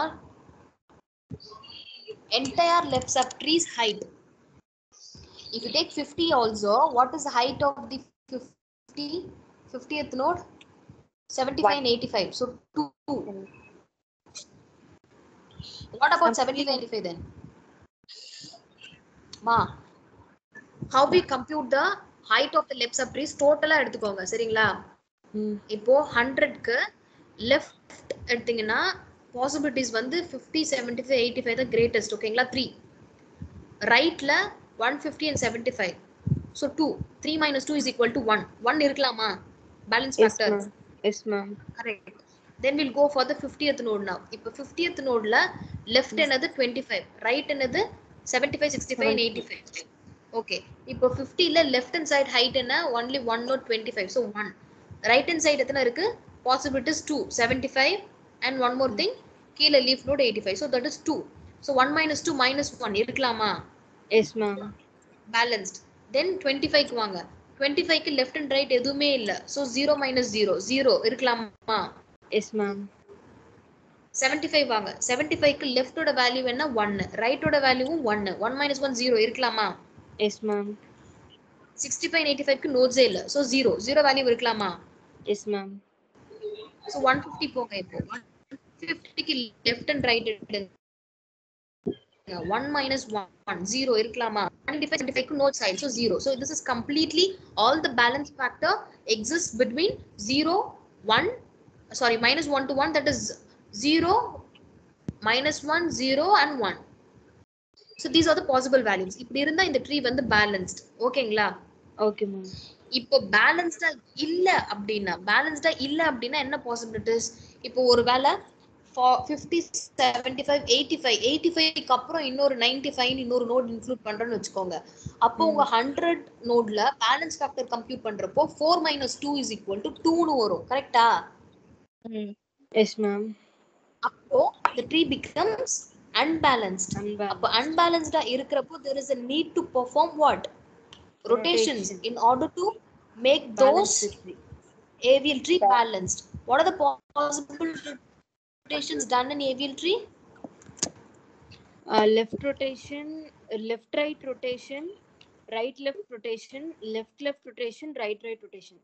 Entire left subtree's height. If you take 50 also, what is the height of the 50th node? 75 and 85. So 2. What about 75 and 85 then? Ma, how we compute the height of the left subtrees totally எடுத்துக்கோங்க சரிங்களா? இப்போ 100க்கு left எடுத்தீங்கன்னா possibilities வந்து 50, 75, 85 the greatest. ஓகேங்களா? 3. Rightல 150 and 75. So 2. 3 minus 2 is equal to 1. 1 இருக்கலாமா? Balance factor. Yes, ma'am. Correct. Then we'll go for the 50th node now. இப்போ 50th nodeல left என்னது 25, right என்னது 75, 65 and 85. Okay. இப்போ 50ல left hand side height என்ன? Only 1 node 25. So 1. Right hand side எத்தனை இருக்கு? Possibilities 2, 75 and one more thing, கீழ leaf node 85. So that is 2. So 1 minus 2 minus 1 இருக்கலாமா? Yes, ma'am. Balanced. Then 25 க்கு வாங்க. 25 க்கு left and right எதுவுமே இல்ல. So 0 minus 0 0 இருக்கலாமா? Yes, ma'am. 75 வாங்க. 75 க்கு left ஓட வேல்யூ என்ன 1, ரைட் ஓட வேல்யூவும் 1. 1 minus 1 0 இருக்கலாமா? Yes, ma'am. 65 and 85 க்கு நோட்ஸே இல்ல. So 0 0 வேல்யூ இருக்கலாமா? Yes, ma'am. So 150 போங்க இப்போ. 150 க்கு left and right எடுங்க. 1 minus 1 0 இருக்கலாமா? 95 75 க்கு node side. So 0. So this is completely all the balance factor exists between 0 1 sorry minus 1 to 1, that is 0 minus 1 0 and 1. So these are the possible values. இப்படி இருந்தா இந்த tree வந்து balanced. ஓகேங்களா? Okay, ma'am. இப்போ பேலன்ஸ்டா இல்ல அப்படின்னா என்ன பாசிபிலிட்டிஸ்? இப்போ ஒருவேளை 50 75 85 85க்கு அப்புறம் இன்னொரு 95 இன்னொரு நோட் இன்க்ளூட் பண்றேன்னு வச்சுக்கோங்க. அப்போ உங்க 100 நோட்ல பேலன்ஸ் ஃபேக்டர் கம்ப்யூட் பண்றப்போ 4 minus 2 is equal to 2 னு வரும். கரெக்ட்டா? Yes, ma'am. அப்போ the tree becomes unbalanced. அப்போ unbalanced இருக்கிறப்போ there is a need to perform what? Rotations in order to make those avial tree balanced. What are the possible rotations done in avial tree? Left rotation, left right rotation, right left rotation, left rotation, right rotation.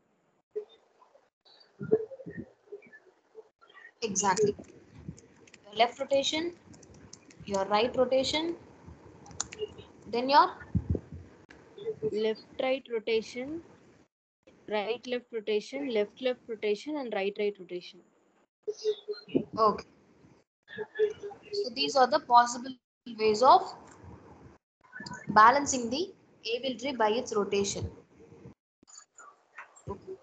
Exactly. Your left rotation, your right rotation, then your Left right rotation, right left rotation, left rotation, and right rotation. okay. So these are the possible ways of balancing the avial tree by its rotation. Okay.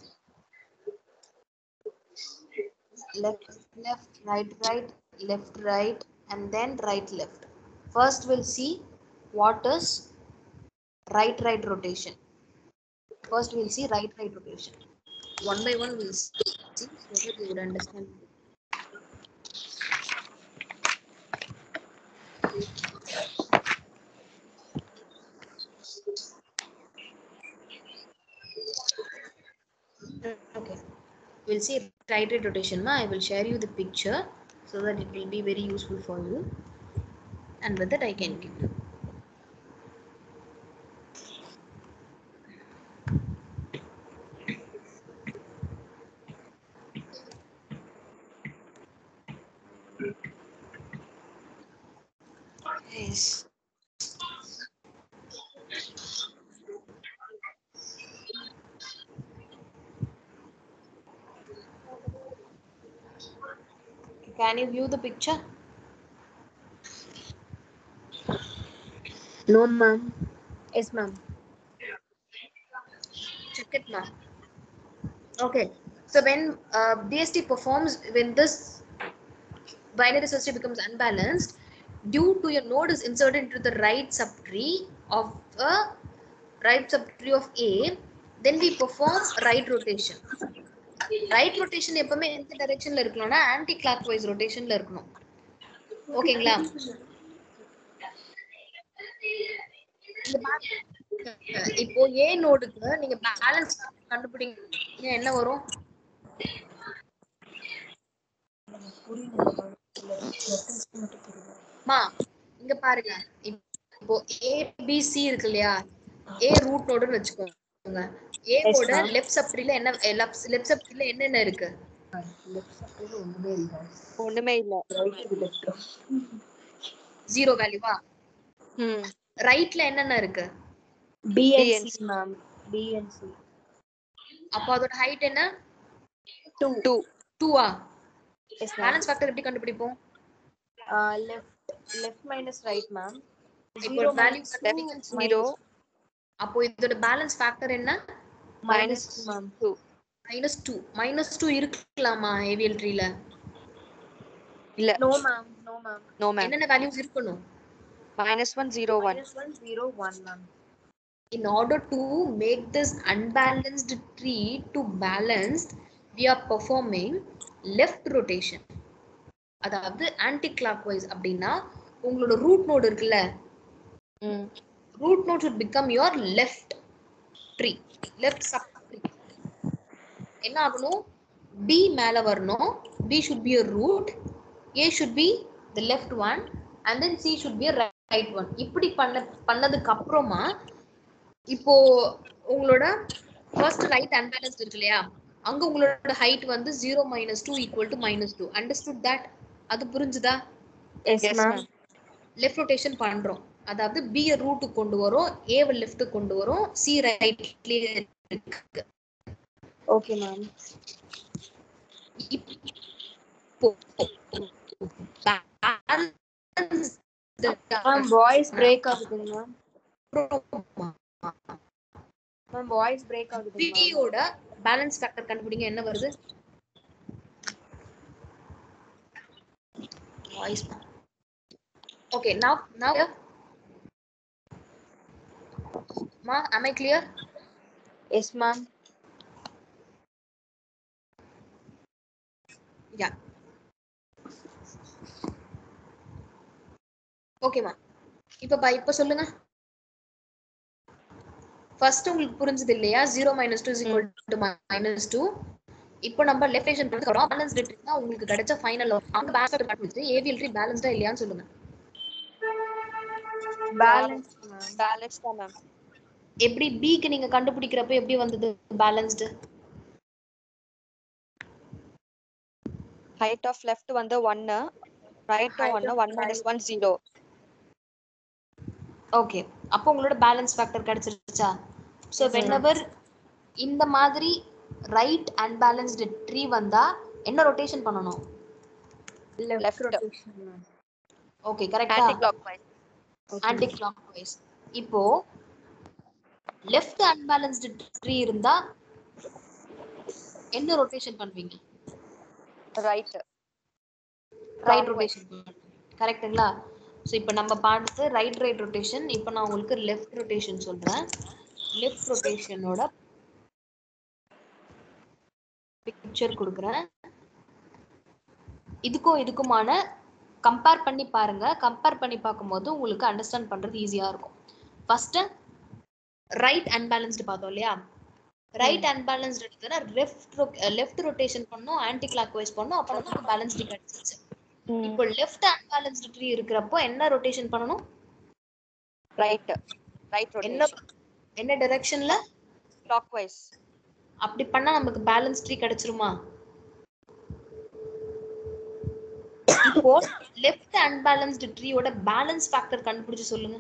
Left, right, left, and then right, left. First we'll see what is right rotation. First we'll see right rotation. One by one we'll see so that you would understand. Okay. We'll see right rotation. I will share you the picture so that it will be very useful for you. And with that I can give you. Yes. Can you view the picture? No, ma'am. Yes, ma'am. Check it, ma'am. Okay. So when DST performs, when this binary search tree becomes unbalanced, due to your node is inserted into the right subtree of A, then we perform right rotation. Right rotation எப்பவுமே எந்த டைரக்ஷன்ல இருக்கணும்னா anti clockwise ரொட்டேஷன்ல இருக்கணும். ஓகேங்களா? இப்போ A நோடுக்கு நீங்க balance கண்டுபிடிங்க என்ன வரும்? மா இங்க பாருங்க. இப்போ ABC இருக்கு இல்லையா? A ரூட் நோடுன்னு வெச்சுக்கோங்க. A ஓட லெஃப்ட் சப்ட்ரீல என்னென்ன இருக்கு? ஒண்ணுமே இல்ல. 0 வேல்யூவா? ரைட்ல என்னென்ன இருக்கு? B and C, ma'am. B and C. அப்ப அதோட ஹைட் என்ன? 2. 2ஆ? Yes, ma'am. பேலன்ஸ் ஃபேக்டர் எப்படி கண்டுபிடிப்போம்? Left minus right, ma'am. இப்போ வேல்யூ கண்டுபிடிங்க 0. அப்போ இதோட பேலன்ஸ் ஃபேக்டர் என்ன? Minus 2, ma'am. -2 இருக்கலாமா ஏவிஎல் ட்ரீல? இல்ல. No, ma'am. என்னென்ன வேல்யூஸ் இருக்கணும்? -1 0 1. -1 0 1, ma'am. In order to make this unbalanced tree to balanced, we are performing left rotation. அதாவது ஆன்டி கிளாக்வைஸ் அப்படின்னா உங்களோட ரூட் நோட் இருக்குல்ல, root node should become your left. Tree, left sub tree என்ன ஆகணும்? B மேல வரணும். B should be a root, A should be the left one and then C should be a right one. இப்படி பண்ணதுக்கு அப்புறமா இப்போ உங்களோட ஃபர்ஸ்ட் ரைட் அன்பேலன்ஸ்ட் இருக்கு இல்லையா, அங்க உங்களோட ஹைட் வந்து 0 minus 2 equal to -2. Understood that? அது புரிஞ்சுதா? Yes Yes, ma'am. ma'am. Left rotation பண்றோம். அதாவது B ய ரூட்டுக்கு கொண்டு வரோம், A வை லெஃப்ட்டுக்கு கொண்டு வரோம், C ரைட்லயே இருக்கு. Okay ma'am. இப்போ மேம் வாய்ஸ் பிரேக் ஆகுதுங்க மேம். மேம் வாய்ஸ் பிரேக் ஆகுதுங்க மேம். பியோட பேலன்ஸ் ஃபேக்டர் கண்டுபிடிங்க. என்ன வருது? Voice. Okay, now ma, am I clear? Yes ma'am. Yeah. Okay மா. இப்ப சொல்லுங்க. ஃபர்ஸ்ட் உங்களுக்கு புரிஞ்சது இல்லையா? 0 minus 2 is equal to -2. இப்போ நம்ம லெஃப்ட் ஹேண்ட் பண்ணி வரோம். பேலன்ஸ்ட் ட்ரீனா உங்களுக்கு கிடைச்ச ஃபைனல் அந்த பேலன்ஸ் கண்டுபிடிச்சு ஏவிஎல் ட்ரீ பேலன்ஸ்டா இல்லையான்னு சொல்லுங்க. Balance ma'am. பேலன்ஸ் தான் மேம். எப்படி B க்கு நீங்க கண்டுபிடிக்கிறப்ப எப்படி வந்தது பேலன்ஸ்ட்? ஹைட் ஆஃப் லெஃப்ட் வந்து 1, ரைட் 1, 1 minus 1 0. ஓகே, அப்போ உங்களோட பேலன்ஸ் ஃபேக்டர் கிடைச்சிருச்சா? So Yes, ma'am. whenever இந்த மாதிரி ரைட் அன்பேலன்ஸ்டு ட்ரீ வந்தா என்ன ரொட்டேஷன் பண்ணனும்? Left Left. Rotation ma'am. Okay, கரெக்ட்டா? Anti clockwise. Anti clockwise. இப்போ லெஃப்ட் அன்பேலன்ஸ்டு ட்ரீ இருந்தா என்ன ரொட்டேஷன் பண்ணுவீங்க? ரைட். ரைட் ரொட்டேஷன் பண்ணுவீங்க. கரெக்ட்டுங்களா? சோ இப்போ நம்ம பார்த்து ரைட் ரொட்டேஷன். இப்போ நான் உங்களுக்கு லெஃப்ட் ரொட்டேஷன் சொல்றேன். லெஃப்ட் ரொட்டேஷனோட பிக்சர் கொடுக்குறேன். இதுக்குமான கம்பேர் பண்ணி பாருங்க. கம்பேர் பண்ணி பார்க்கும்போது உங்களுக்கு அண்டர்ஸ்டாண்ட் பண்றது ஈஸியா இருக்கும். ஃபர்ஸ்ட் ரைட் அன்பேலன்ஸ்டு பார்த்தோம் இல்லையா? ரைட் அன்பேலன்ஸ்டு எடுத்தா லெஃப்ட் ரொட்டேஷன் பண்ணோம், ஆன்டி கிளாக்வைஸ் பண்ணோம், அப்ப நமக்கு பேலன்ஸ்டு கிடைச்சிருச்சு. இப்போ லெஃப்ட் அன்பேலன்ஸ்டு ட்ரீ இருக்கிறப்போ என்ன ரொட்டேஷன் பண்ணனும்? ரைட். Right rotation. என்ன டைரக்ஷன்ல? கிளாக்வைஸ். அப்படி பண்ணா நமக்கு பேலன்ஸ் ட்ரீ கிடைச்சிருமா? இப்போ லெஃப்ட் அன்பேலன்ஸ்டு ட்ரீயோட பேலன்ஸ் ஃபேக்டர் கண்டுபிடிச்சு சொல்லுங்க.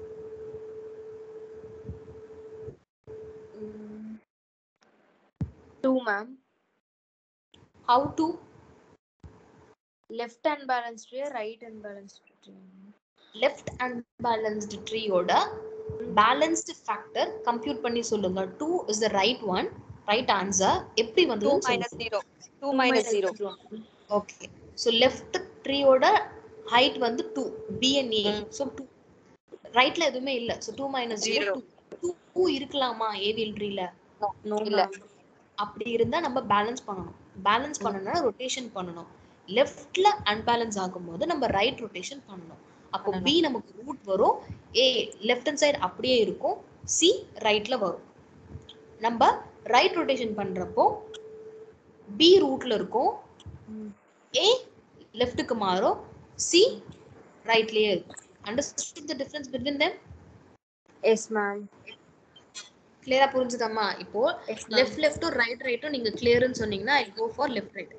2 ma'am. How to? Left unbalanced tree, right unbalanced tree. Left unbalanced ட்ரீயோட பேலன்ஸ்ட் ஃபேக்டர் கம்ப்யூட் பண்ணி சொல்லுங்க. 2 is the right one, right answer. எப்படி 2 வந்ததுன்னு minus சொல்லுங்க. 0. 2 minus 0. ஓகே, சோ லெஃப்ட் ட்ரீயோட ஹைட் வந்து 2, B and A. சோ 2 ரைட்ல எதுவுமே இல்ல. சோ 2 minus 0 2 இருக்கலாமா ஏவிஎல் ட்ரீல? நோ இல்ல. மேம். அப்படி இருந்தா நம்ம பேலன்ஸ் பண்ணணும். பேலன்ஸ் பண்ணனும்னா ரொட்டேஷன் பண்ணணும். லெஃப்ட்ல அன்பேலன்ஸ் ஆகும்போது நம்ம ரைட் ரொட்டேஷன் பண்ணணும். அப்போ B நமக்கு ரூட் வரும், A லெஃப்ட் ஹேண்ட் சைடு அப்படியே இருக்கும், C ரைட்ல வரும். நம்ம ரைட் ரொட்டேஷன் பண்றப்போ B ரூட்ல இருக்கும், A லெஃப்ட்டுக்கு மாறும், C ரைட்லயே இருக்கும். Understood the difference between them? Yes ma'am. கிளியரா புரிஞ்சுதாம்மா? இப்போ Yes, ma'am. லெஃப்ட்டும் ரைட்டும் நீங்க கிளியர்னு சொன்னீங்கன்னா I go for left right.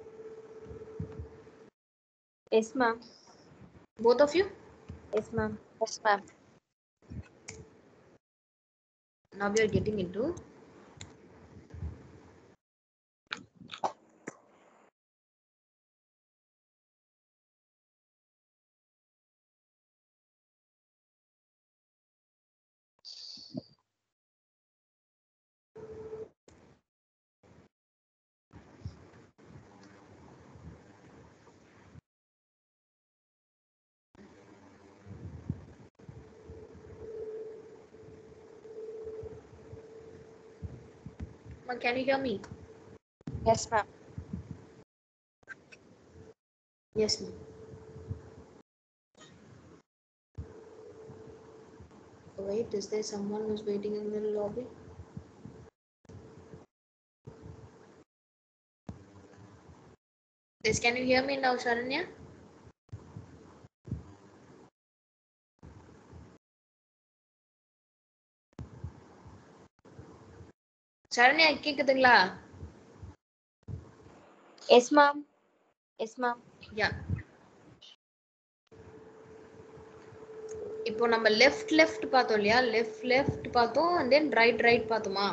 Yes ma'am. Both of you? Yes ma'am. Yes, ma'am. Now we are getting into can you hear me? Yes, ma'am. Yes, ma'am. Wait, is there someone who's waiting in the lobby? Yes, can you hear me now, Sharanya? Sharanya, கேக்குதுங்களா? Yes, ma'am. Yes, ma'am. Yeah. இப்போ நம்ம left பார்த்தோம் இல்லையா? Left பார்த்தோம் and then right பார்த்தோமா?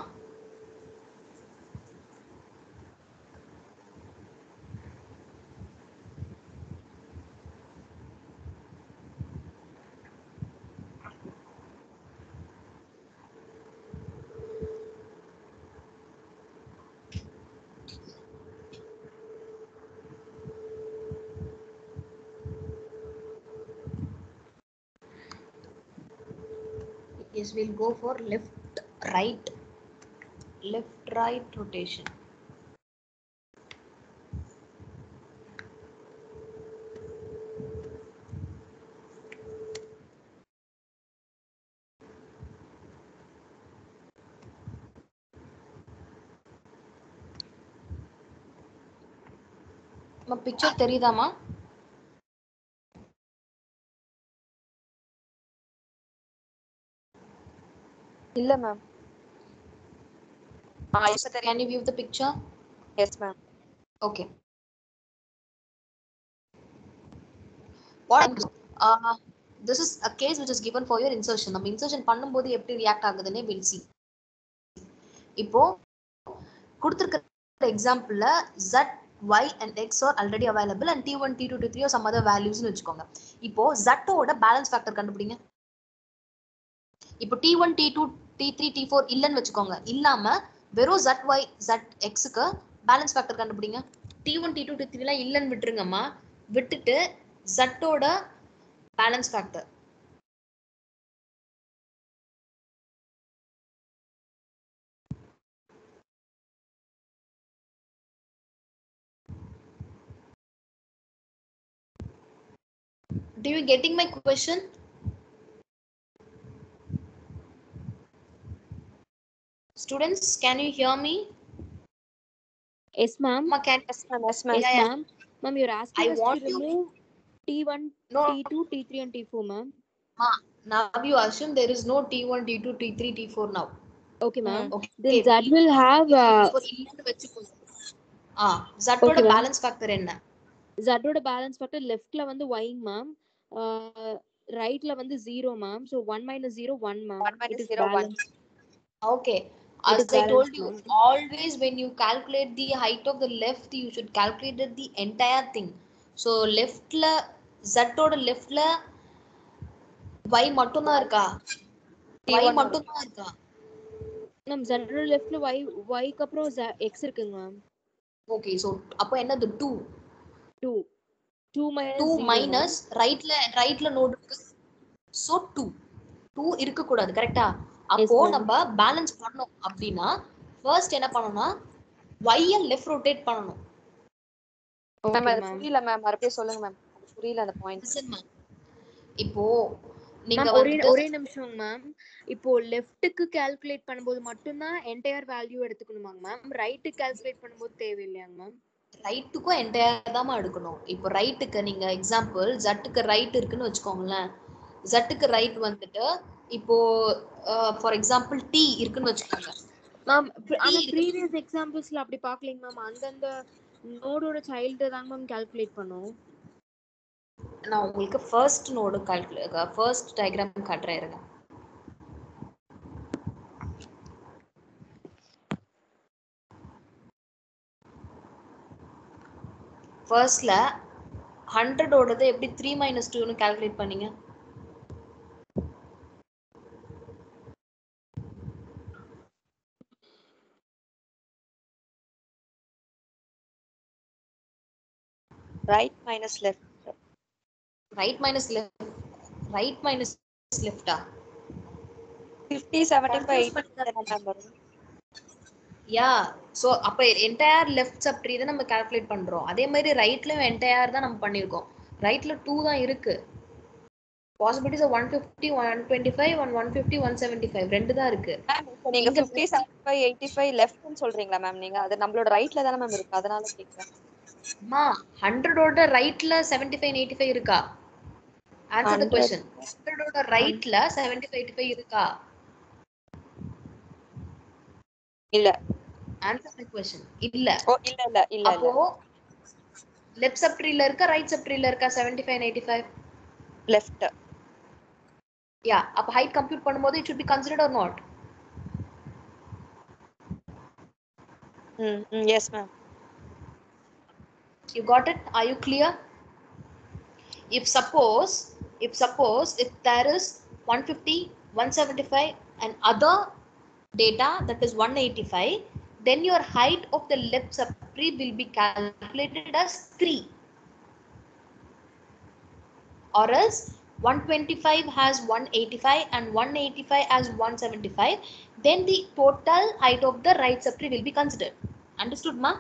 Yes, we'll go for right rotation. நம்ம picture தெரியுதாமா? இல்ல மேம். இப்ப தெரியும். Can you view the picture? Yes ma'am. Okay. What this is a case which is given for your insertion. நம்ம insertion பண்ணும்போது எப்படி react ஆகுதுன்னு we'll see. இப்போ கொடுத்திருக்கிற எக்ஸாம்பிள்ல z y and x are already available and t1 t2 t3 or some other values னு வெச்சுக்கோங்க. இப்போ z ஓட பேலன்ஸ் ஃபேக்டர் கண்டுபிடிங்க. இப்போ t1 t2 t3 t4 இல்லன்னு வெச்சுக்கோங்க. இல்லாம வெறும் z y z x க்கு பேலன்ஸ் ஃபேக்டர் கண்டுபிடிங்க. t1 t2 t3 எல்லாம் இல்லன்னு விட்டுருங்கம்மா. விட்டுட்டு z ஓட balance factor Do you getting my question? Students, can you hear me? Yes, ma'am. Ma, can Yes ma'am. Yes ma'am. Yes, yeah, yeah. ma'am. Ma'am, you're asking I us want to you remove T1, no T2, T3, and T4, ma'am. ma, now you assume there is no t1 t2 t3 t4 now. Okay, ma'am. Okay, Then Z will have இல்லன்னு வெச்சுக்கோங்க. z ஓட okay, ma'am. Balance factor என்ன? Z ஓட balance factor லெஃப்ட்ல வந்து y ma'am. ரைட்ல வந்து 0 ma'am. So 1 minus 0 1 ma'am. 1 minus It is 0 1. balanced. Okay, It as is I told balanced, you, ma'am. always when you calculate the height of the left, you should calculate the entire thing. So leftல z ஓட leftல y மட்டும் தான் இருக்கா? y T1 மட்டும் தான் இருக்கா? Ma'am, Z ஓட லெஃப்ட்ல y க்கு அப்புறம் x இருக்குங்க ma'am. Okay, so அப்போ என்னது 2 2 minus 2 0 minus ரைட்ல நோட் இருக்கு. So 2 இருக்க கூடாது கரெக்ட்டா? அப்போ ma'am. நம்ம பேலன்ஸ் பண்ணனும் அப்படினா ஃபர்ஸ்ட் என்ன பண்ணனும்னா y ய லெஃப்ட் ரொட்டேட் பண்ணனும். மேம் Okay, அது ma'am. புரியல மேம். மறுபடியும் சொல்லுங்க மேம். அது புரியல அந்த பாயிண்ட். Listen ma'am. இப்போ நீங்க மேம் வந்துட்டு ஒரே நிமிஷம் மேம். இப்போ லெஃப்ட்க்கு கால்குலேட் பண்ணும்போது மட்டும் தான் என்டையர் வேல்யூ எடுத்துக்கணுமாங்க மேம். ரைட்டுக்கு கால்குலேட் பண்ணும்போது தேவையில்லையாங்க மேம்? ரைட்டுக்கும் என்டையர் தான் எடுக்கணும். இப்போ ரைட்டுக்கு நீங்க எக்ஸாம்பிள் z-க்கு ரைட் இருக்குன்னு வெச்சுக்கோங்களேன். z-க்கு ரைட் வந்துட்டு இப்போ ஃபார் எக்ஸாம்பிள் t இருக்குன்னு வெச்சுக்கோங்க. மேம் ஆனா ப்ரீவியஸ் எக்ஸாம்பிள்ஸ்ல அப்படி பார்க்கலங்க மேம். அந்தந்த நோடோட சைல்ட் தான் மேம் கால்குலேட் பண்ணோம். நான் உங்களுக்கு ஃபர்ஸ்ட் நோடு ஃபர்ஸ்ட் டயகிராம் காட்டுறேன் இருங்க. ஃபர்ஸ்ட்ல 100 ஓடது எப்படி 3 minus 2 னு கால்குலேட் பண்ணீங்க? Right minus left. Right minus லெஃப்டா? 50 75 80 நம்பர். யா, சோ அப்ப என்டையர் லெஃப்ட் சப் ட்ரீ தான் நம்ம கால்குலேட் பண்றோம். அதே மாதிரி ரைட்லயும் என்டையர் தான் நம்ம பண்ணிருக்கோம். ரைட்ல 2 தான் இருக்கு. பாசிபிலிட்டிஸ் 150 125 150 175 ரெண்டு தான் இருக்கு. மேம் இப்போ நீங்க 50 75 85 லெஃப்ட்னு சொல்றீங்களா மேம்? நீங்க அது நம்மளோட ரைட்ல தான மேம் இருக்கு. அதனால கேக்குறேன். மா 100 ஓட ரைட்ல 75 85 இருக்கா? Answer the 100 question. 100 ஓட ரைட்ல 75 85 இருக்கா? இல்ல. Answer the question. இல்ல. ஓ இல்ல இல்ல இல்ல அப்போ இல்ல. லெஃப்ட் சப்ட்ரீல இருக்கா ரைட் சப்ட்ரீல இருக்கா 75 and 85? லெஃப்ட். Yeah. அப்ப height compute பண்ணும்போது it should be considered or not? Yes ma'am. You got it? Are you clear? If there is 150, 175 and other data that is 185, then your height of the left subtree will be calculated as 3. Or else 125 has 185 and 185 has 175, then the total height of the right subtree will be considered. Understood ma?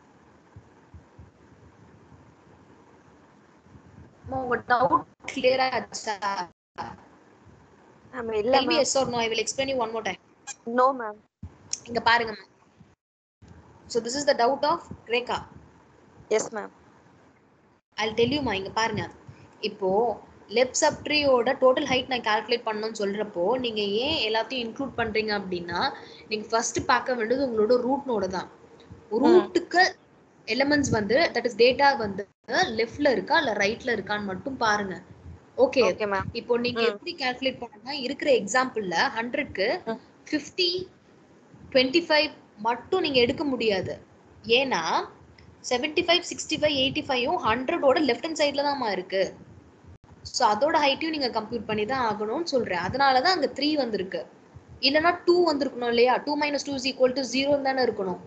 உங்க doubt clear ஆச்சா? ma'am இல்ல Tell me ma'am. yes or no. I will explain you one more time. No ma'am. இங்க பாருங்க ma'am. So this is the doubt of Rekha. Yes ma'am. I'll tell you மா, இங்க பாருங்க. இப்போ left சப்ட்ரீயோட total height நான் calculate பண்ணணும்னு சொல்றப்போ நீங்க ஏன் எல்லாத்தையும் இன்க்ளூட் பண்றீங்க அப்படின்னா, நீங்க ஃபர்ஸ்ட் பார்க்க வேண்டியது உங்களோட ரூட் நோட தான். ரூட்டுக்கு எலிமெண்ட்ஸ் வந்து தட் இஸ் டேட்டா வந்து லெஃப்ட்ல இருக்கா இல்ல ரைட்ல இருக்கான்னு மட்டும் பாருங்க. ஓகே. Okay ma'am. இப்போ நீங்க எப்படி கால்குலேட் பண்ணனும்னா இருக்கிற எக்ஸாம்பிள்ல 100க்கு 50 25 மட்டும் நீங்க எடுக்க முடியாது. ஏன்னா 75 65 85யும் 100 ஓட லெஃப்ட் ஹேண்ட் சைடுல தான்மா இருக்கு. சோ அதோட ஹைட்டையும் நீங்க கம்ப்யூட் பண்ணி தான் ஆகணும்னு சொல்றேன். அதனால தான் அங்க 3 வந்திருக்கு. இல்லனா 2 வந்திருக்கணும் இல்லையா? 2 - 2 = 0 தானே இருக்கணும்.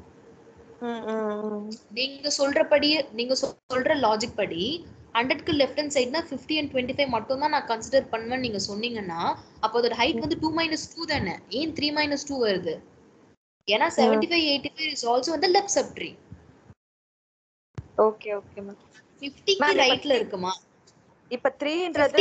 நீங்க சொல்றபடி நீங்க சொல்ற லாஜிக் படி 100க்கு லெஃப்ட் ஹேண்ட் சைடுனா 50 and 25 மட்டும் தான் நான் கன்சிடர் பண்ணுவேன்னு நீங்க சொன்னீங்கன்னா, அப்போ அதோட ஹைட் வந்து 2 - 2 தானே. ஏன் 3 - 2 வருது? ஏன்னா 75 85 is also in the left subtree. Okay okay ma'am. 50க்கு ரைட்ல இருக்குமா? இப்ப 3ன்றது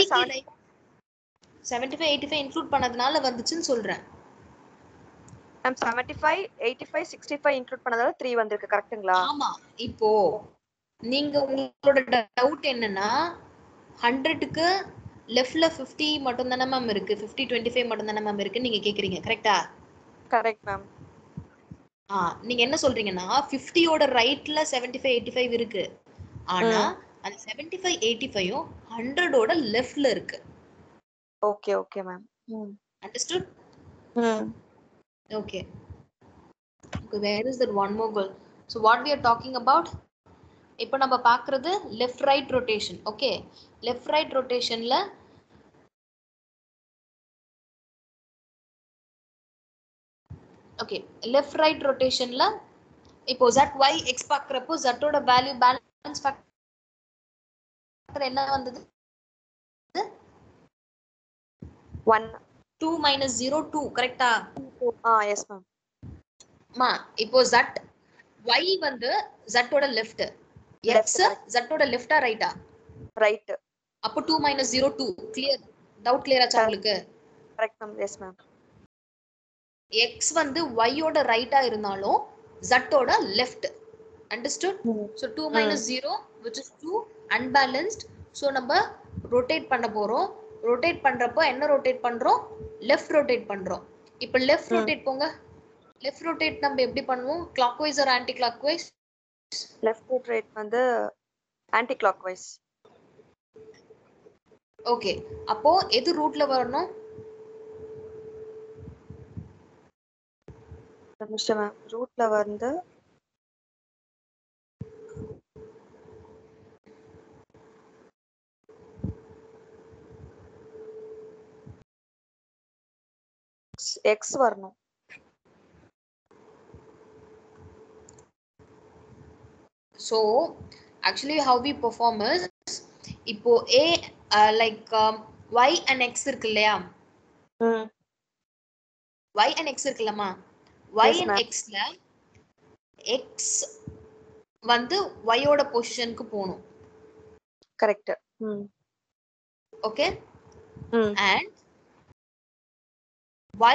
75 85 இன்க்ளூட் பண்ணதுனால வந்துச்சுன்னு சொல்றேன். மேம் 75 85 65 இன்க்ளூட் பண்ணதால 3 வந்திருக்கு கரெக்ட்டுங்களா? ஆமா. இப்போ நீங்க உங்களோட டவுட் என்னன்னா 100க்கு லெஃப்ட்ல 50 மட்டும் தானே மேம் இருக்கு. 50 25 மட்டும் தானே மேம் இருக்கு நீங்க கேக்குறீங்க. கரெக்ட்டா? Correct ma'am. நீங்க என்ன சொல்றீங்கன்னா 50 ஓட ரைட்ல 75 85 இருக்கு. ஆனா அந்த 75 85யும் 100 ஓட லெஃப்ட்ல இருக்கு. Okay okay ma'am. Understood? Okay. Where is that one more goal? So what we are talking about? இப்போ நம்ம பார்க்கிறது left right rotation. Okay, left right ரொட்டேஷன்ல ஓகே லெஃப்ட் ரைட் ரொட்டேஷன்ல இப்போ ZY X பார்க்கறப்போ Z ஓட வேல்யூ பேலன்ஸ் ஃபேக்டர் என்ன வந்தது? 1 2 - 0 2 கரெக்ட்டா? Yes ma'am. இப்போ Z Y வந்து Z ஓட லெஃப்ட், X Z ஓட லெஃப்ட்டா ரைட்டா? ரைட். அப்போ 2 - 0 2 கிளியர். டவுட் கிளியர் ஆச்சா உங்களுக்கு? Correct ma'am. Yes ma'am. X வந்து Y ஓட ரைட்டா இருந்தாலும் Z ஓட left. Understood? So 2 - 0 which is 2 unbalanced. So நம்ம rotate பண்ண போறோம். rotate பண்றப்போ என்ன rotate பண்றோம்? left rotate பண்றோம். இப்போ left rotate போங்க. left rotate நம்ம எப்படி பண்ணுவோம்? clockwise or anti clockwise? left rotate வந்து anti clockwise. ஓகே, அப்போ எது ரூட்ல வரணும்? நிமிஷம் மேம். ரூட்ல வந்து X வரணும். So actually how we perform is இப்போ A like Y and X இருக்கு இல்லையா? Y and X இருக்குல்லமா? Y and Xல X வந்து Y ஓட பொசிஷனுக்கு போணும். Correct. Okay, and Y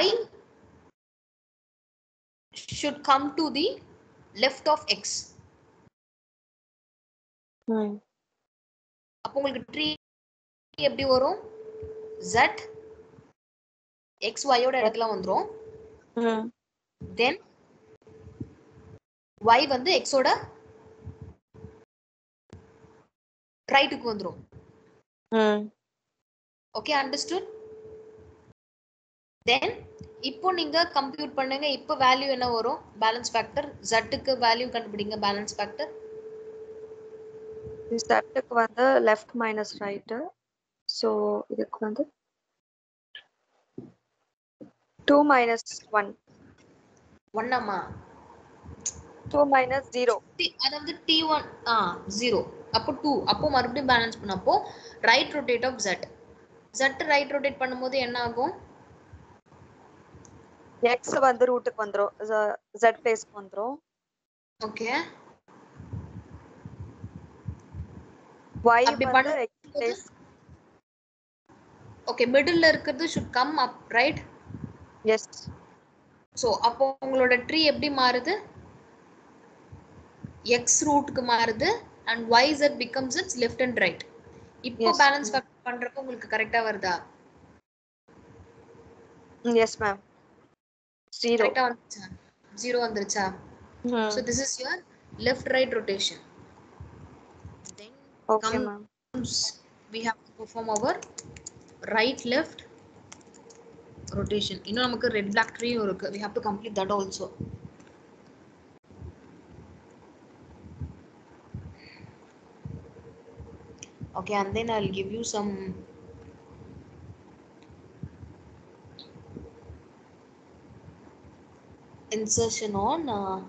should come to the left of X. ம் அப்போ உங்களுக்கு ட்ரீ எப்படி வரும்? Z XY யோட இடத்துல வந்துரும். ம் தென் Y வந்து X ஓட ரைட்டுக்கு வந்துரும். ம் ஓகே, அண்டர்ஸ்டுட்? தென் இப்போ நீங்க கம்ப்யூட் பண்ணுங்க. இப்போ வேல்யூ என்ன வரும்? பேலன்ஸ் ஃபேக்டர் Z க்கு வேல்யூ கண்டுபிடிங்க. பேலன்ஸ் ஃபேக்டர் Z-க்கு வந்து லெஃப்ட் மைனஸ் ரைட்டு. ஸோ இதுக்கு வந்து 2 minus 1. 1 ஆமா? 2 minus 0. அதாவது T1 0. அப்போ 2. அப்போ மறுபடியும் பேலன்ஸ் பண்ண. அப்போ right rotate of Z. Z right rotate பண்ணும்போது என்ன ஆகும்? X வந்து ரூட்டுக்கு வந்துரும். Z பிளேஸ்க்கு வந்துரும். ஓகே. Y அப்படி வந்து X பண்ணும்போது பிளேஸ். ஓகே, மிடில்ல இருக்கிறது should come up, right? Yes. So அப்போ உங்களோட ட்ரீ எப்படி மாறுது? X ரூட்க்கு மாறுது and YZ becomes its left and right. இப்போ Yes. பேலன்ஸ் ஃபேக்டர் பண்றப்போ உங்களுக்கு கரெக்ட்டா வருதா? Yes ma'am. 0. கரெக்ட்டா வந்துச்சா? 0 வந்துருச்சா? So this is your left right rotation. Then Okay ma'am. we have to perform our right left rotation. இன்னும் நமக்கு red black tree இருக்கு. We have to complete that also. Okay, and then I'll give you some insertion on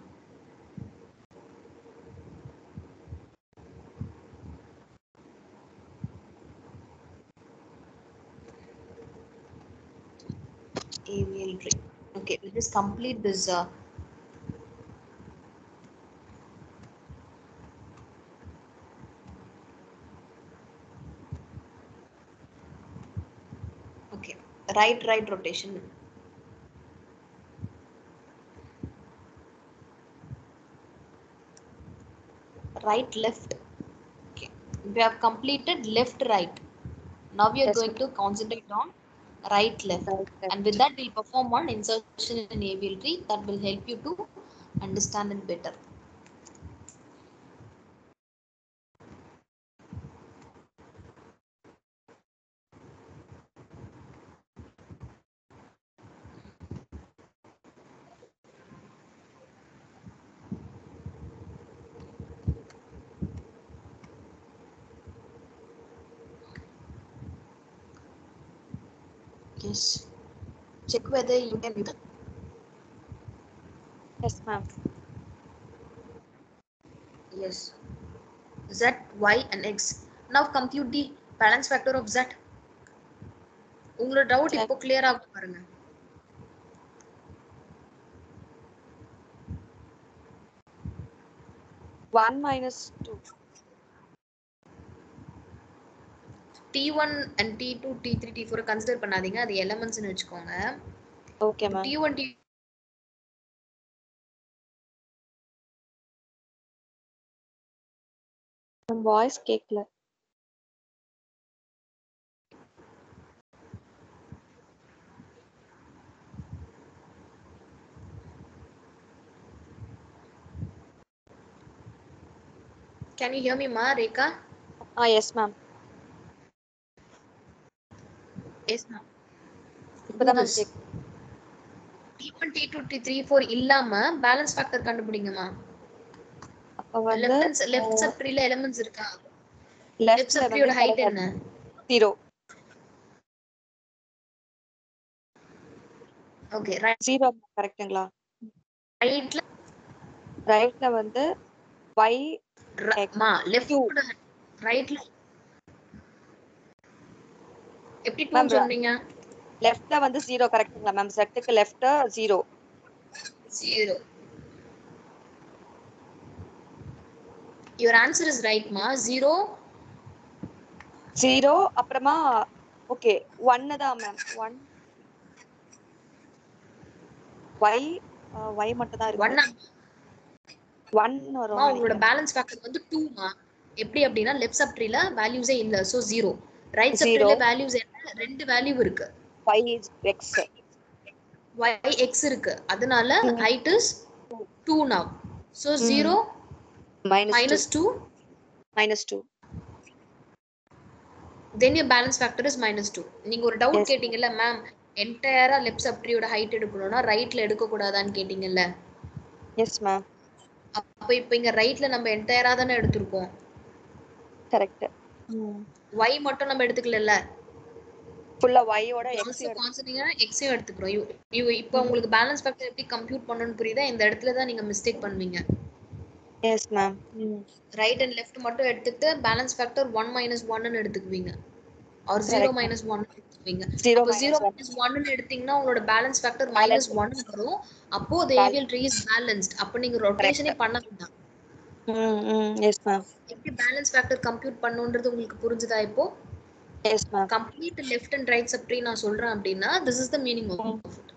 avial tree. Okay, we'll just complete this okay, right rotation. Right left. Okay, we have completed left right. Now we are Yes, going to concentrate on right left. Right, left. And with that we'll perform one insertion in avial tree that will help you to understand it better. Yes, check whether you can do that. Yes ma'am. Yes, Z, Y and X. Now compute the balance factor of Z. உங்களோட doubt இப்போ clear ஆகும் பாருங்க. One minus 2. T1 and T2, T3, T4 consider பண்ணாதீங்க. அது எலிமெண்ட்ஸ்னு வெச்சுக்கோங்க. Okay ma'am. T1 Ma'am voice கேக்கல. Can you hear me, Ma, Rekha? Yes ma'am. Yes, ma'am. இப்பதான் ma'am கேக்குது. T1, T2, T3, T4 இல்லாம பேலன்ஸ் ஃபேக்டர் கண்டுபிடிங்கம்மா. அப்ப வந்து லெஃப்ட் சப்ட்ரீல எலிமெண்ட்ஸ் இருக்கா? லெஃப்ட் லெஃப்ட்ல சப்ட்ரியோட வந்து ஹைட் என்ன? 0. ஓகே, 0 கரெக்ட்டுங்களா? ரைட்ல வந்து y மா லெஃப்ட் ரைட்ல எப்படி 2 சொன்னீங்க? லெஃப்ட்ல வந்து 0 கரெக்ட்டுங்களா மேம்? Z-க்கு left 0. 0. Your answer is right, ma. 0. 0 அப்புறமா ஓகே 1 தான் மேம். 1 y மட்டும் தான் இருக்கு. 1 1 வரும் உங்களோட நினைக்கிறேன். பேலன்ஸ் ஃபேக்டர் வந்து 2 மா. எப்படி அப்படின்னா லெஃப்ட் சப்ட்ரீல வேல்யூஸே இல்ல, ஸோ 0. ரைட் 0 சப்ட்ரீல வேல்யூஸ் என்ன, 2 வேல்யூ இருக்கு, y is x y x இருக்கு, அதனால height is 2 now, so 0 minus 2 minus 2 then your balance factor is -2. நீங்க ஒரு டவுட் Yes. கேட்டீங்கல்ல மேம், என்டையரா லெஃப்ட் சப்ட்ரியோட ஹைட் எடுக்கணும்னா ரைட்ல எடுக்க கூடாதான்னு கேட்டீங்கல்ல. yes ma'am அப்ப இப்போ இங்க ரைட்ல நம்ம என்டையரா தானே எடுத்திருக்கோம், correct y மட்டும் நம்ம எடுத்துக்கலல்ல, ஃபுல்லா y ஓட x ஆல்சோ கான்ஸ்டன்ட்னா x யும் எடுத்துக்கிறோம். இப்போ உங்களுக்கு பேலன்ஸ் ஃபேக்டர் எப்படி கம்ப்யூட் பண்ணனும்னு புரியுதா? இந்த இடத்துல தான் நீங்க மிஸ்டேக் பண்ணுவீங்க. yes ma'am right and left மட்டும் எடுத்துட்டு பேலன்ஸ் ஃபேக்டர் 1 - 1 ன்னு எடுத்துக்குவீங்க, ஆர் 0 - 1 எடுத்துக்குவீங்க. அப்போ 0 - 1 ன்னு எடுத்தீங்கன்னா உங்களோட பேலன்ஸ் ஃபேக்டர் -1 வரும். அப்போ the avial tree is balanced. அப்ப நீங்க ரொட்டேஷனே பண்ண வேண்டாம். yes ma'am எப்படி பேலன்ஸ் ஃபேக்டர் கம்ப்யூட் பண்ணுன்றது உங்களுக்கு புரிஞ்சுதா இப்போ? yes ma'am complete left and right subtree நான் சொல்றேன் அப்படின்னா this is the meaning of it.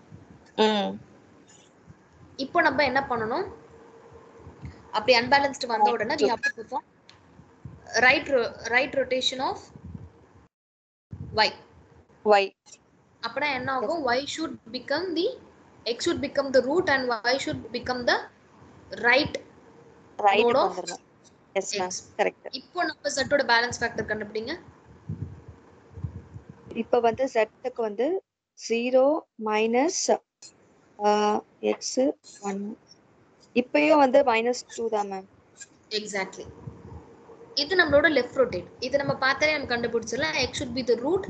இப்போ நம்ம என்ன பண்ணனும், அப்படி unbalanced வந்த உடனே we have to perform right rotation of y. அப்பனா என்ன ஆகும், y should become the x should become the root and y should become the right node of yes ma'am correct. இப்போ நம்ம z ஓட பேலன்ஸ் ஃபேக்டர் கண்டுபிடிங்க. இப்போ வந்து z க்கு வந்து 0 minus x 1 இப்பயும் வந்து -2 தான் மேம். எக்ஸாக்ட்லி, இது நம்மளோட லெஃப்ட் ரொட்டேட். இது நம்ம பார்த்தாலே நம்ம கண்டுபிடிச்சிடலாம், x should be the root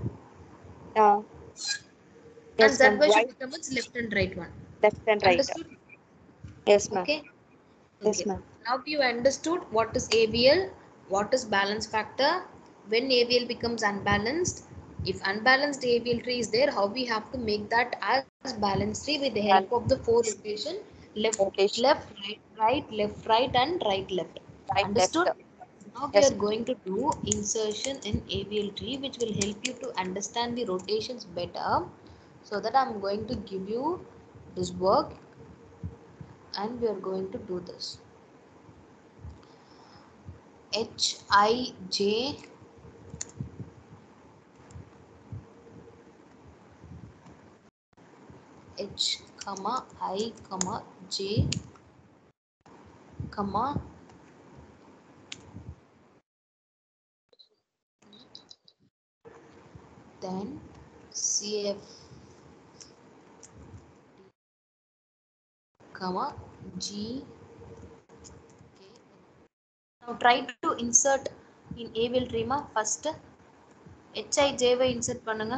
and z should become its left and right one. Left and right. Understood? Yes ma'am. Okay. Yes ma'am. Now you understood what is AVL, what is balance factor, when AVL becomes unbalanced, if unbalanced AVL tree is there, how we have to make that as balanced tree with the help of the 4 rotation, left, right, left, right and right, left. Understood? Now we are going to do insertion in AVL tree, which will help you to understand the rotations better. So that I am going to give you this work and we are going to do this. Hij H, I, J, then CF, G, K. Now try to insert in AVL tree ma first Hij why insert பண்ணுங்க.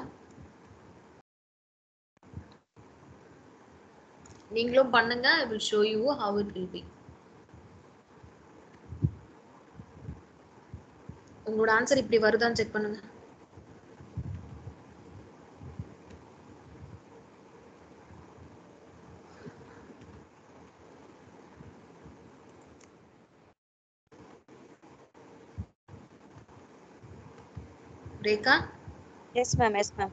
நீங்களும் பண்ணுங்க, I will show you how it will be. உங்களோட answer இப்படி வருதான்னு check பண்ணுங்க. Rekha? Yes ma'am, yes ma'am.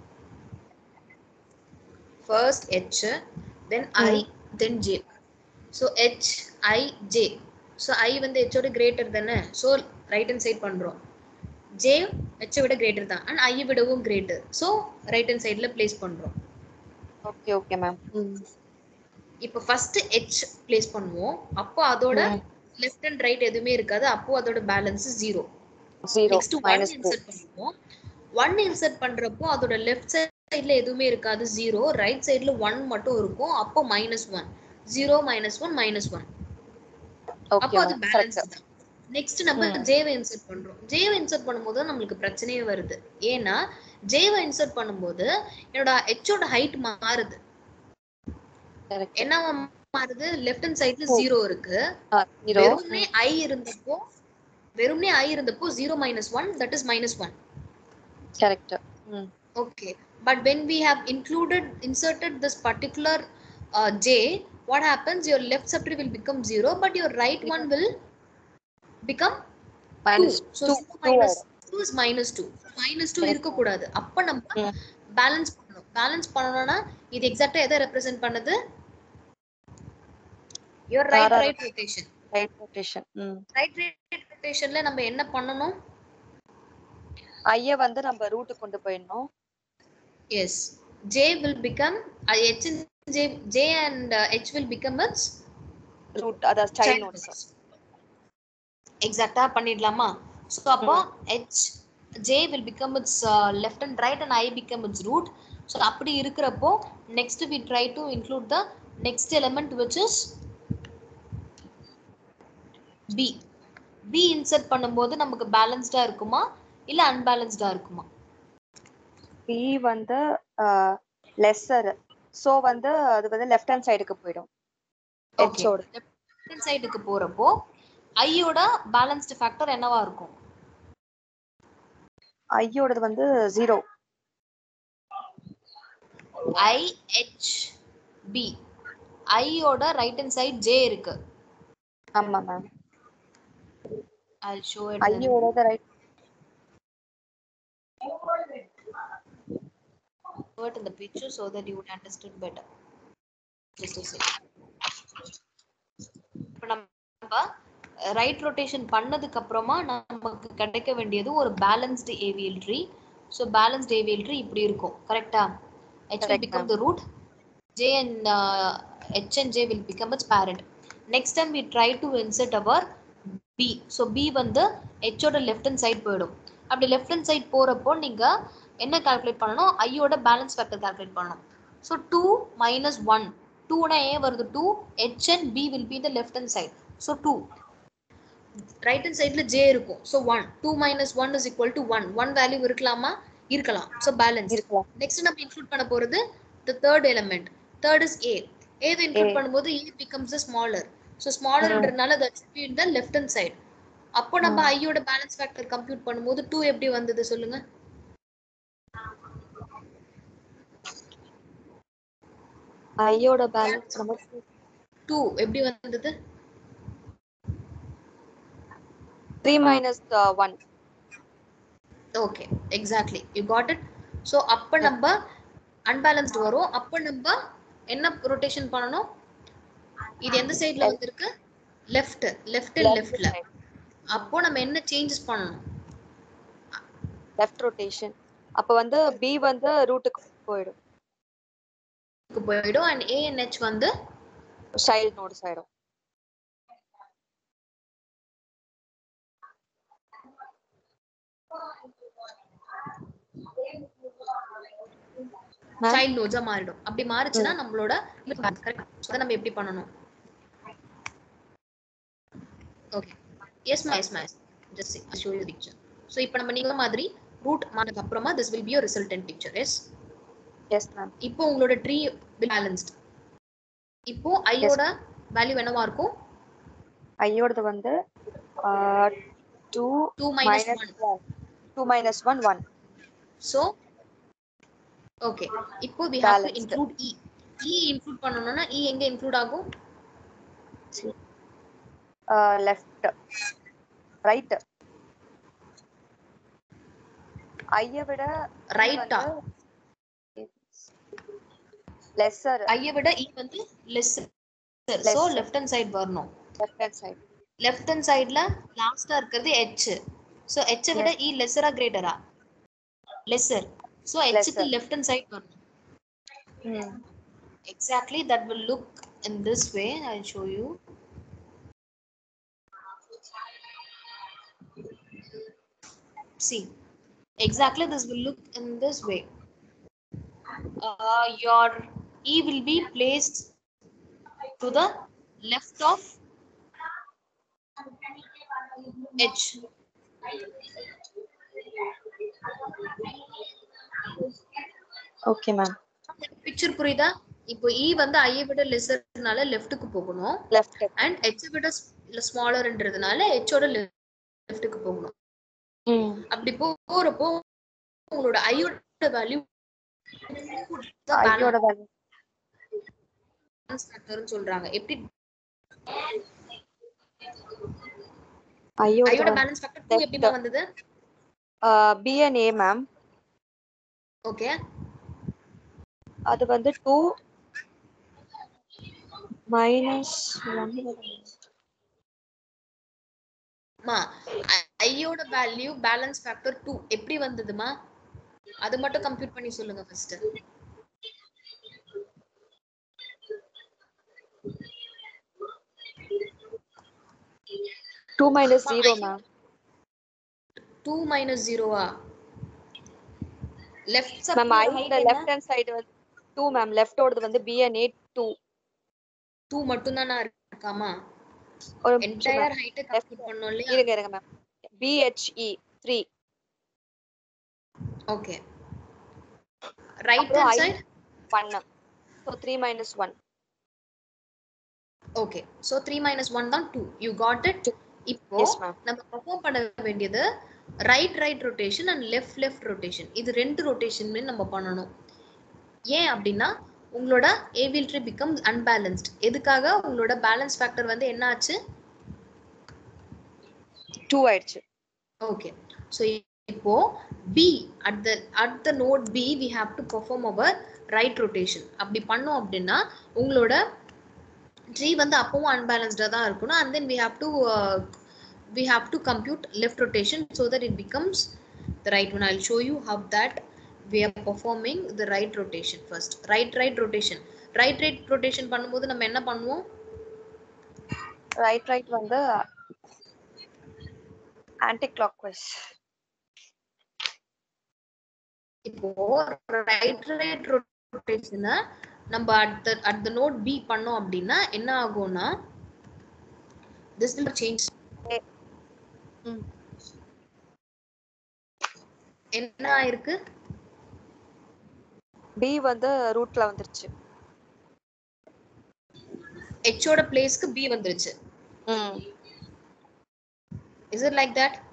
First H, then I, then J. So H, I, J. So I வந்து H ஓட greater தானே, so right hand side பண்றோம். J H விட greater தான் and I விடவும் greater, so right hand sideல place பண்றோம். Okay, okay ma'am. இப்போ first H place பண்ணுவோம், அப்போ அதோட left and right எதுவுமே இருக்காது, அப்போ அதோட balance 0. Next 1 insert பண்ணுவோம். 1 insert பண்றப்போ அதோட left sideல எதுவுமே இருக்காது 0, right sideல 1 மட்டும் இருக்கும், அப்போ -1. 0 -1 -1. அப்போ அது பேலன்ஸ் தான். நெக்ஸ்ட் நம்ம J வை இன்சர்ட் பண்றோம். J வை இன்சர்ட் பண்ணும்போது நமக்கு பிரச்சனையே வருது. ஏன்னா J வை இன்சர்ட் பண்ணும்போது என்னோட H ஓட ஹைட் மாறுது. என்ன மாறுது? லெஃப்ட் ஹேண்ட் சைடுல 0 இருக்கு. வெறுமனே I இருந்தப்போ 0 - 1, that is -1. Correct. Okay, but when we have inserted this particular J, what happens? Your left subtree will become 0, but your right one will become -2. So 0 - 2 is -2. -2 இருக்க கூடாது. அப்ப நம்ம பேலன்ஸ் பண்ணனும். Balance பண்ணனும்னா இது எக்ஸாக்ட்டா எதை ரெப்ரசன்ட் பண்ணுது? Your right rotation. Right rotation. Right ரொட்டேஷன்ல நம்ம என்ன பண்ணனும்? ஐய வந்து நம்ம ரூட் கொண்டு போயிடணும். Yes, j will become h and j and h will become its root அத சைல்ட் child நோட்ஸ். nodes. எக்ஸாக்ட்டா பண்ணிடலாமா? So அப்போ h j will become its left and right and I become its root. So அப்படி இருக்கிறப்போ next we try to include the next element which is b. b insert பண்ணும்போது நமக்கு பேலன்ஸ்டா இருக்குமா இல்ல அன்பேலன்ஸ்டா இருக்குமா? b வந்து லெஸ்ஸர், சோ வந்து அது வந்து லெஃப்ட் ஹேண்ட் சைடுக்கு போய்டும். h ஓட லெஃப்ட் ஹேண்ட் சைடுக்கு போறப்போ i யோட பேலன்ஸ்ட் ஃபேக்டர் என்னவா இருக்கும்? i யோடது வந்து 0. i h b. i யோட ரைட் ஹேண்ட் சைடு j இருக்கு. ஆமா மேம். I'll show it. i யோடது right Put in the picture so that you would understand better. Just a second. இப்போ நம்ம ரைட் ரொட்டேஷன் பண்ணதுக்கு அப்புறமா நமக்கு கிடைக்க வேண்டியது ஒரு balanced AVL tree. So balanced AVL tree இப்படி இருக்கும், கரெக்டா? H will become the root, J and H and J will become its parent. Next time we try to insert our B. So B வந்து H ஓட left hand side போயிடும். அப்படி left hand side போறப்போ நீங்க என்ன calculate பண்ணணும்? I யோட balance factor calculate பண்ணணும். So 2 minus 1. 2 னா A வருது 2. H and B will be the left hand side. So 2. Right hand sideல J இருக்கும். So 1. 2 minus 1 is equal to 1. 1 value இருக்கலாமா? இருக்கலாம். So balanced. இருக்கலாம். Next நம்ம include பண்ண போறது the third element. Third is A. A why include பண்ணும்போது A becomes the smaller. So smaller ன்றதுனால that should be in the left hand side. அப்போ நம்ம I யோட பேலன்ஸ் ஃபேக்டர் கம்ப்யூட் பண்ணும்போது 2 எப்படி வந்தது சொல்லுங்க? I யோட பேலன்ஸ் நமக்கு 2 எப்படி வந்தது? 3 minus 1. Okay, exactly. You got it. So அப்ப நம்ம unbalanced வரும். அப்ப நம்ம என்ன ரொட்டேஷன் பண்ணனும்? இது எந்த சைடுல வந்திருக்கு? லெஃப்ட் and லெஃப்ட்ல. அப்போ நம்ம என்ன சேஞ்சஸ் பண்ணனும்? Left rotation. அப்ப வந்து B வந்து ரூட்டுக்கு போய்டும். and A and H வந்து சைல்ட் நோட்ஸ் ஆயிடும். சைல்ட் நோட்ஸா மாறிடும். அப்படி மாறுச்சுனா நம்மளோட கரெக்ட். சோ நம்ம எப்படி பண்ணனும்? Okay. Yes ma. Just I'll show you the picture. So இப்போ நம்ம நீங்க மாதிரி ரூட் மாறதுக்கு அப்புறமா this will be your resultant picture. Yes ma'am. இப்போ உங்களோட ட்ரீ பேலன்ஸ்ட். இப்போ I யோட வேல்யூ என்னவா இருக்கும்? I யோடது வந்து 2 minus 1. 2 minus 1 1. So okay. இப்போ we have to include E. E include பண்ணனும்னா E எங்க include ஆகும்? left, right. I விட ரைட்டா? lesser. I விட E வந்து lesser. So left hand side வரணும். Left hand side. Left hand sideல லாஸ்டா இருக்கிறது H. So H விட E lesser ஆ greater ஆ? Lesser. So H க்கு left hand side வரணும். Exactly, that will look in this way. I'll show you. See, exactly this will look in this way. Your E will be placed to the left of H. Okay ma'am. Picture புரியுதா? இப்போ E வந்து I விட லெஸ்ஸர்னால லெஃப்ட்க்கு போகணும். Left. And H விட ஸ்மாலர்ன்றதுனால H ஓட லெஃப்ட்க்கு போகணும். அப்படி போறப்போ உங்களோட I யோட வேல்யூ I யோட வேல்யூ பேலன்ஸ் ஃபேக்டர்னு சொல்றாங்க. எப்படி I யோட பேலன்ஸ் ஃபேக்டர் 2 எப்படிமா வந்தது? B and A ma'am. Okay. அது வந்து 2 minus 1. மா ஐயோட வேல்யூ பேலன்ஸ் ஃபேக்டர் 2 எப்படி வந்ததுமா? அது மட்டும் கம்ப்யூட் பண்ணி சொல்லுங்க first. 2 minus 0 ma'am. 2 minus 0 left Ma'am, subtree I height the என்ன? left hand side வந்து 2 ma'am. Left ஓடது வந்து B and A 2. 2 மட்டும் தானா இருக்காமா? ஒரு என்டையர் ஹைட் கம்ப்யூட் பண்ணோம் இல்லையா? இருங்க ma'am. BHE 3. Okay. Right hand side 1. So 3 minus 1. Okay. So 3 minus 1 தான் 2. You got it? இப்போ Yes ma'am. நம்ம பெர்ஃபார்ம் பண்ண வேண்டியது right rotation and left rotation. இது ரெண்டு ரொட்டேஷனுமே நம்ம பண்ணணும். ஏன் அப்படின்னா உங்களோட ஏவில் ட்ரீ பிகம்ஸ் அன்பேலன்ஸ்ட். எதுக்காக? உங்களோட பேலன்ஸ் ஃபேக்டர் வந்து என்ன ஆச்சு? 2 ஆயிடுச்சு. ஓகே. சோ இப்போ B at the node B we have to perform our right rotation. அப்படி பண்ணோம் அப்படின்னா உங்களோட ட்ரீ வந்து அப்பவும் அன்பேலன்ஸ்டா தான் இருக்கணும். and then we have to compute left rotation so that it becomes the right one. I'll show you how that we are performing the right rotation first. right rotation பண்ணும்போது நம்ம என்ன பண்ணுவோம்? ரைட் வந்து anti clockwise. இப்போ right rotation நம்ம at the node B பண்ணோம் அப்படின்னா என்ன ஆகும்னா this will change. என்ன ஆயிருக்கு? B வந்து ரூட்ல வந்துருச்சு. H ஓட பிளேஸ்க்கு B வந்துருச்சு. Is it like that?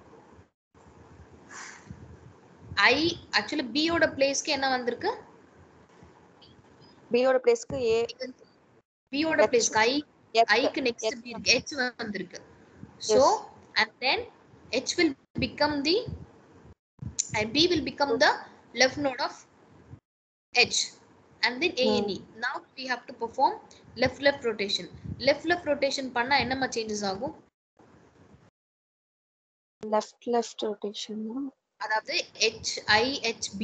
I actually B ஓட பிளேஸ்க்கு என்ன வந்திருக்கு? B ஓட பிளேஸ்க்கு A. B ஓட பிளேஸ்க்கு I க்கு நெக்ஸ்ட் B இருக்கு. H வந்திருக்கு. So and then H will become the and B will become the left node of H and then A and E. Now we have to perform left rotation. Left rotation பண்ணா என்னமா changes ஆகும்? left rotation. அதாவது HIHB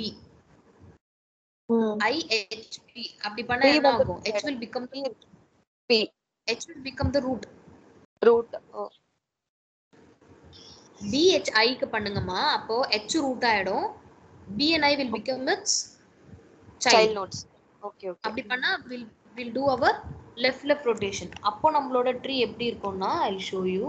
IHB அப்படி பண்ணா என்ன ஆகும்? H will become B. H will become the root. Oh. BHI க்கு பண்ணுங்கமா. அப்போ H root ஆயிடும். B and I will become its child nodes. Okay. அப்படி பண்ணா we'll do our left rotation. அப்போ நம்மளோட ட்ரீ எப்படி இருக்கும்னா I'll show you.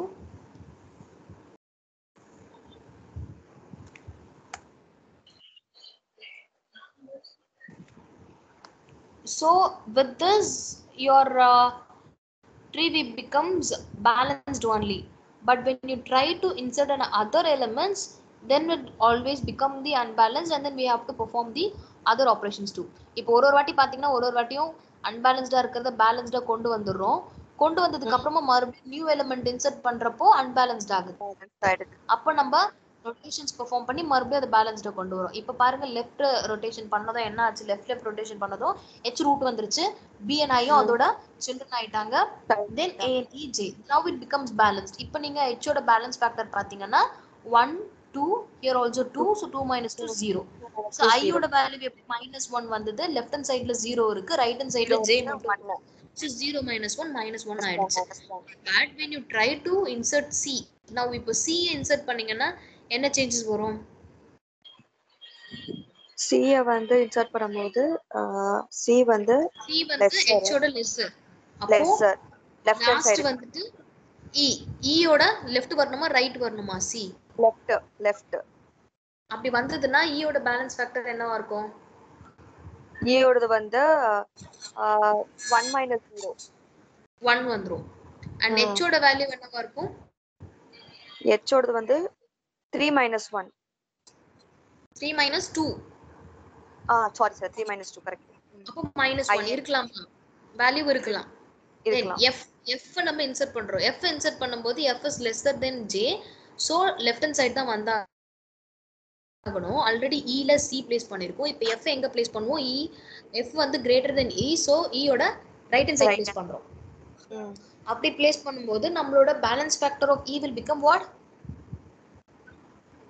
So with this your tree becomes balanced only, but when you try to insert an other elements then it always become the unbalanced and then we have to perform the other operations too. இப்போ ஒரு வாட்டி பாத்தீங்கன்னா ஒரு வாட்டியும் அன்பேலன்ஸ்டா இருக்கிறத பேலன்ஸ்டா கொண்டு வந்துடுறோம். கொண்டு வந்ததுக்கு அப்புறமா மறுபடியும் நியூ எலிமெண்ட் இன்சர்ட் பண்றப்போ அன்பேலன்ஸ்ட் ஆகுது. அப்ப நம்ம ரொட்டேஷன்ஸ் பெர்ஃபார்ம் பண்ணி மறுபடியும் அதை பேலன்ஸ்டா கொண்டு வரோம். இப்போ பாருங்க லெஃப்ட் ரொட்டேஷன் பண்ணதும் என்ன ஆச்சு? லெஃப்ட் ரொட்டேஷன் பண்ணதும் H ரூட் வந்துருச்சு. B and I அதோட சில்ட்ரன் ஆயிட்டாங்க. then A and E J. Now it becomes balanced. இப்போ நீங்க H ஓட பேலன்ஸ் ஃபேக்டர் பாத்தீங்கன்னா 1 2 here also 2 so 2 minus 2 0. so I ஓட வேல்யூ எப்படி -1 வந்தது? லெஃப்ட் ஹேண்ட் சைடுல 0 இருக்கு, ரைட் ஹேண்ட் சைடுல J மட்டும். so 0 minus 1 ஆயிடுச்சு. but when you try to insert C, now இப்போ C இன்சர்ட் பண்ணீங்கன்னா என்ன சேஞ்சஸ் வரும்? C வந்து இன்சர்ட் பண்ணும்போது C வந்து H ஓட லெஸ்ஸர். அப்போ லெஃப்ட் ஹேண்ட் சைடு வந்துட்டு E ஓட லெஃப்ட் வரணுமா ரைட் வரணுமா? C left. அப்படி வந்ததுன்னா E ஓட பேலன்ஸ் ஃபேக்டர் என்னவா இருக்கும்? E ஓடது வந்து 1 minus 0 1 வந்துரும். and H ஓட வேல்யூ என்னவா இருக்கும்? H ஓடது வந்து 3 minus 1 3 minus 2. sorry sir, 3 minus 2 correct. அப்போ -1 இருக்கலாம், வேல்யூ இருக்கலாம். then F நம்ம இன்சர்ட் பண்றோம். F இன்சர்ட் பண்ணும்போது F is lesser than J, so left hand side தான் வந்தா ஆகணும். ஆல்ரெடி E ல C பிளேஸ் பண்ணிருக்கோம். இப்போ F எங்க பிளேஸ் பண்ணுவோம்? F வந்து greater than E, so E ஓட ரைட் ஹேண்ட் சைடு பிளேஸ் பண்றோம். அப்படி பிளேஸ் பண்ணும்போது நம்மளோட balance factor of E will become what?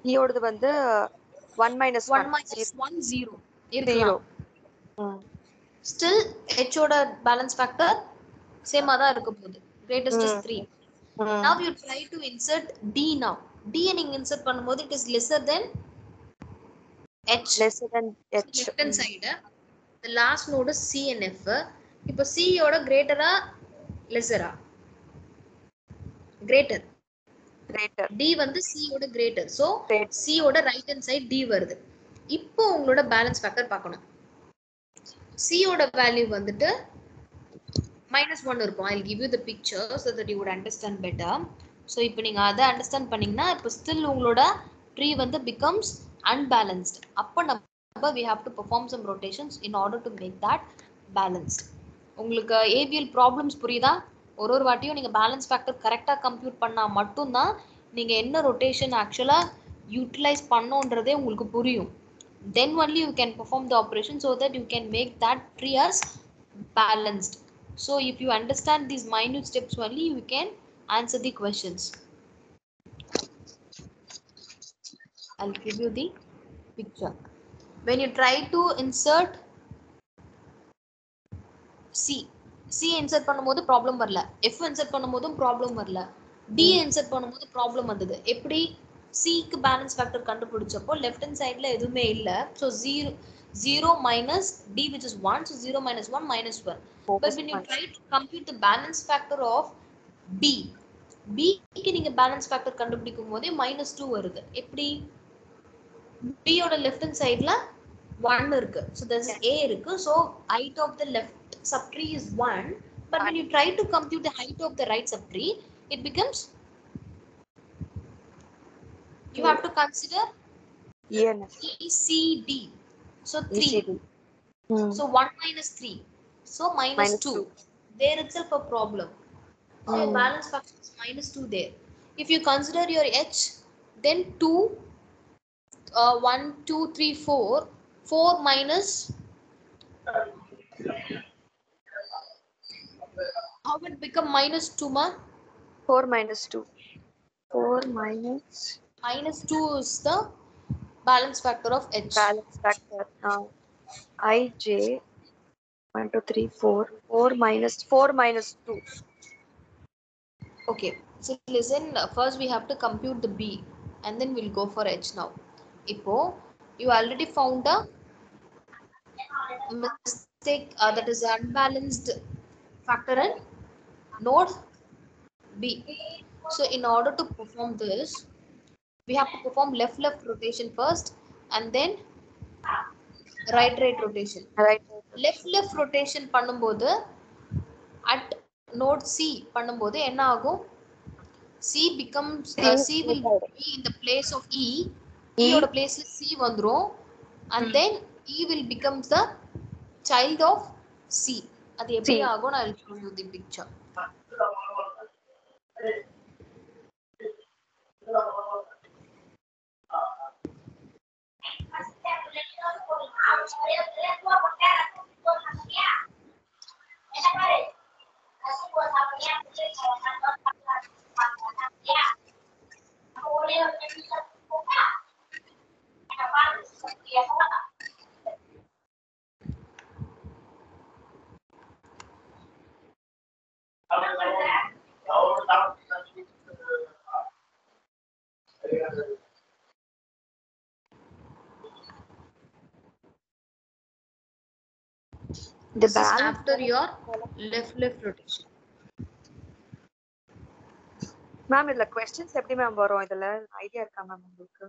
யோடது வந்து 1 minus 1 1 minus 1 0 0. இருக்கலாம். Still h ஓட balance factor same ஆ தான் இருக்க போகுது. Greatest is 3. Now you try to insert d now. d நீங்க insert பண்ணும்போது it is lesser than h. lesser than h. Left hand side the last node is c and f. இப்போ c ஓட greater ஆ lesser ஆ? Greater. greater. d வந்து c ஓட greater. So Greater. c ஓட right hand side d வருது. இப்போ உங்களோட balance factor பார்க்கணும். c ஓட வேல்யூ வந்துட்டு -1 இருக்கும். I'll give you the picture so that you would understand better. So இப்போ நீங்க அதை அண்டர்ஸ்டாண்ட் பண்ணீங்கன்னா இப்போ still உங்களோட tree வந்து becomes unbalanced. அப்போ நம்ம we have to perform some rotations in order to make that balanced. உங்களுக்கு ABL problems புரியுதா? ஒரு வாட்டியும் நீங்க பேலன்ஸ் ஃபேக்டர் கரெக்டா கம்ப்யூட் பண்ணா மட்டும்தான் நீங்க என்ன ரொட்டேஷன் ஆக்சுவலா யூட்டிலைஸ் பண்ணோன்றதே உங்களுக்கு புரியும். Then only you can perform the operation so that you can make that tree as balanced. So if you understand these minute steps only, you can answer the questions. I'll give you the picture. When you try to insert C insert பண்ணும்போது problem வரல, F insert பண்ணும்போதும் problem வரல, D insert பண்ணும்போது problem வந்தது. எப்படி C க்கு balance factor கண்டுபிடிச்சப்போ left hand சைடுல எதுவுமே இல்ல. So 0 minus D which is 1, so 0 minus 1 minus 1. But when you try to compute the balance factor of B க்கு நீங்க பேலன்ஸ் ஃபேக்டர் கண்டுபிடிக்கும் போதே -2 வருது. எப்படி B ஓட லெஃப்ட் ஹேண்ட் சைடுல 1 இருக்கு. So there's A இருக்கு. So height of the left subtree is 1. But when you try to compute the height of the right subtree, it becomes, you have to consider ECD. So 3. ECD. So 1 minus 3. So minus 2. There itself a problem. So your balance factor is -2 there. If you consider your H, then 2, 1, 2, 3, 4. 4 minus, how it become -2 ma? 4 minus 2. 4 minus -2 is the balance factor of H. balance factor. IJ 1, 2, 3, 4. 4 minus 2. Okay, so listen, first we have to compute the B and then we'll go for H now. Ipo, you already found a mistake that is unbalanced factor in node B. So in order to perform this, we have to perform left rotation first and then right rotation. Right. Left rotation பண்ணும்போது at node C பண்ணும்போது என்ன ஆகும்? C becomes C will be in the place of E. E ஓட placeல C வந்துரும் and then E will becomes the child of C. அது எப்படி ஆகும்? நான் I'll show you the picture. This is after your left rotation. Ma'am இதுல questions எப்படி ma'am வரும்? இதுல ஐடியா இருக்கா மேம் உங்களுக்கு?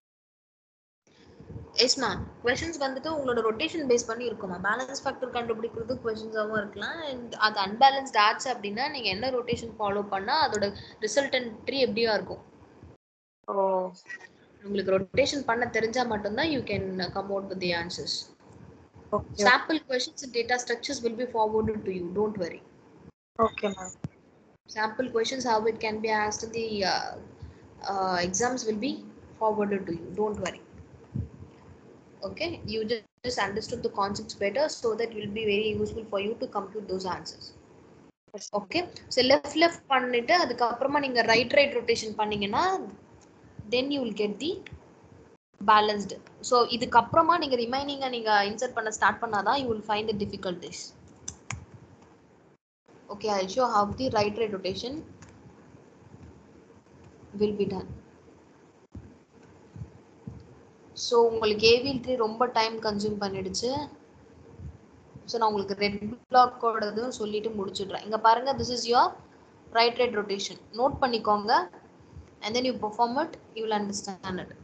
எஸ் மேம், क्वेश्चंस வந்துட்டு உங்களோட ரொட்டேஷன் பேஸ் பண்ணி இருக்குமா? பேலன்ஸ் ஃபேக்டர் கண்டுபிடிக்கிறது क्वेश्चंஸாவும் இருக்கலாம். அது அன்பேலன்ஸ்ட் ஆச்சு அப்படின்னா நீங்க என்ன ரொட்டேஷன் ஃபாலோ பண்ணா அதோட ரிசல்டன்ட் ட்ரீ எப்படியா இருக்கும்? ஓ, உங்களுக்கு ரொட்டேஷன் பண்ண தெரிஞ்சா மட்டும்தான் you can come out with the answers. okay. Sample questions and data structures will be forwarded to you. Don't worry. Okay ma'am. Sample questions, how it can be asked in the exams will be forwarded to you. Don't worry. Okay, you just understood the concepts better, so that it will be very useful for you to compute those answers. Yes. Okay, so left பண்ணிட்டு அதுக்கு அப்புறமா நீங்க right rotation பண்ணீங்கன்னா then you will get the balanced. So இதுக்கு அப்புறமா நீங்க ரிமைனிங்கை நீங்க insert பண்ண ஸ்டார்ட் பண்ணாதான் you will find the difficulties. Okay, I'll show how the right rate rotation will be done. So உங்களுக்கு ஏவிஎல் ட்ரீ ரொம்ப டைம் கன்சியூம் பண்ணிடுச்சு. ஸோ நான் உங்களுக்கு ரெட் பிளாக்கோடதும் சொல்லிட்டு முடிச்சுடுறேன். இங்கே பாருங்க, this is your right rate rotation. Note பண்ணிக்கோங்க. and then you perform it, you will understand it.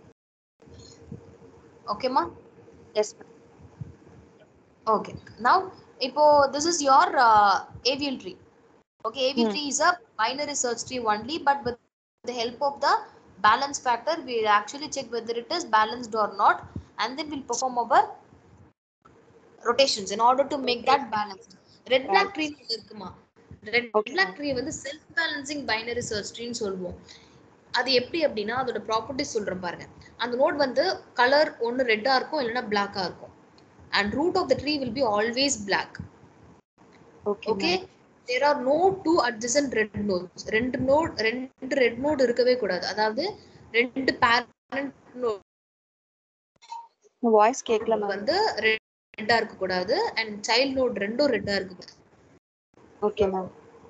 Okay ma? Yes ma'am. Okay, now ipo this is your AVL tree. Okay, AVL tree is a binary search tree only, but with the help of the balance factor we actually check whether it is balanced or not, and then we'll perform our rotations in order to make that balanced. Red black tree இருக்குமா? Red black tree வந்து self balancing binary search tree ன்னு சொல்லுவோம். அது எப்படி அப்படின்னா அதோட properties சொல்றேன் பாருங்க. அந்த நோட் வந்து கலர் ஒன்று ரெட்டா இருக்கும் இல்லைன்னா பிளாக்கா இருக்கும். And root of the tree will be always black. Okay, there are no two adjacent red nodes. ரெண்டு ரெட் நோட் இருக்கவே கூடாது. அதாவது ரெண்டு பேரண்ட் நோட் வாய்ஸ் கேட்கல வந்து ரெட்டா இருக்க கூடாது அண்ட் சைல்ட் நோட் ரெண்டும் ரெட்டா இருக்க கூடாது. Okay ma'am.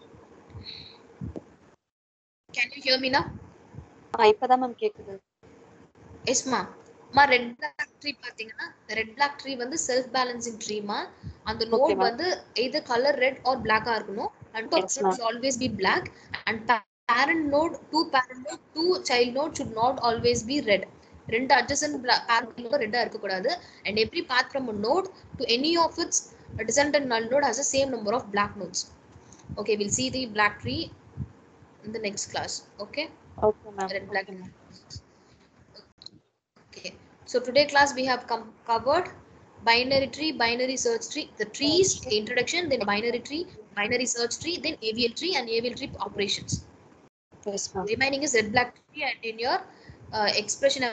Can you hear me now? இப்பதான் மேம் கேக்குது. எஸ் மா. மா ரெட் பிளாக் ட்ரீ பாத்தீங்கன்னா ரெட் பிளாக் ட்ரீ வந்து செல்ஃப் பேலன்சிங் ட்ரீமா. அந்த நோட் வந்து either color red or black ஆ இருக்கணும். and top node should always be black and parent node two child node should not always be red. ரெண்டு adjacent parent node ரெட்டா இருக்க கூடாது. and every path from a node to any of its descendant null node has the same number of black nodes. Okay, we'll see the black tree in the next class. Okay. Okay ma'am. Red black. Okay, so today class we have covered binary tree, binary search tree, the trees introduction, then binary tree, binary search tree, then AVL tree and AVL tree operations. Yes ma'am. Remaining is red black tree and in your expression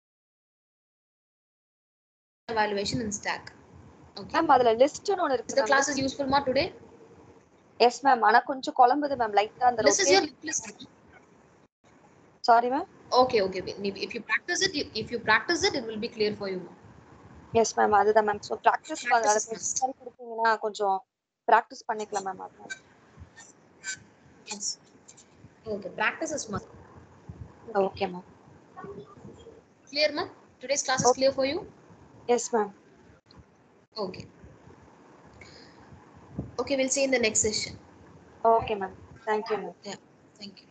evaluation and stack. Okay ma'am, adula list nu one irukku. The class is useful ma today? Yes ma'am, ana konjam kolambudhu ma'am, light and this is your list. Sorry ma'am. Okay, if you practice it, it will be clear for you. Yes ma'am, adha ma'am. So practice adha sari kuduthinga konjam practice pannikala ma'am adha. Yes. Okay, practice is must. Okay ma'am. Clear ma'am? Today's class is clear for you? Yes ma'am. Okay, we'll see in the next session. Okay ma'am, thank you ma'am. Yeah, thank you.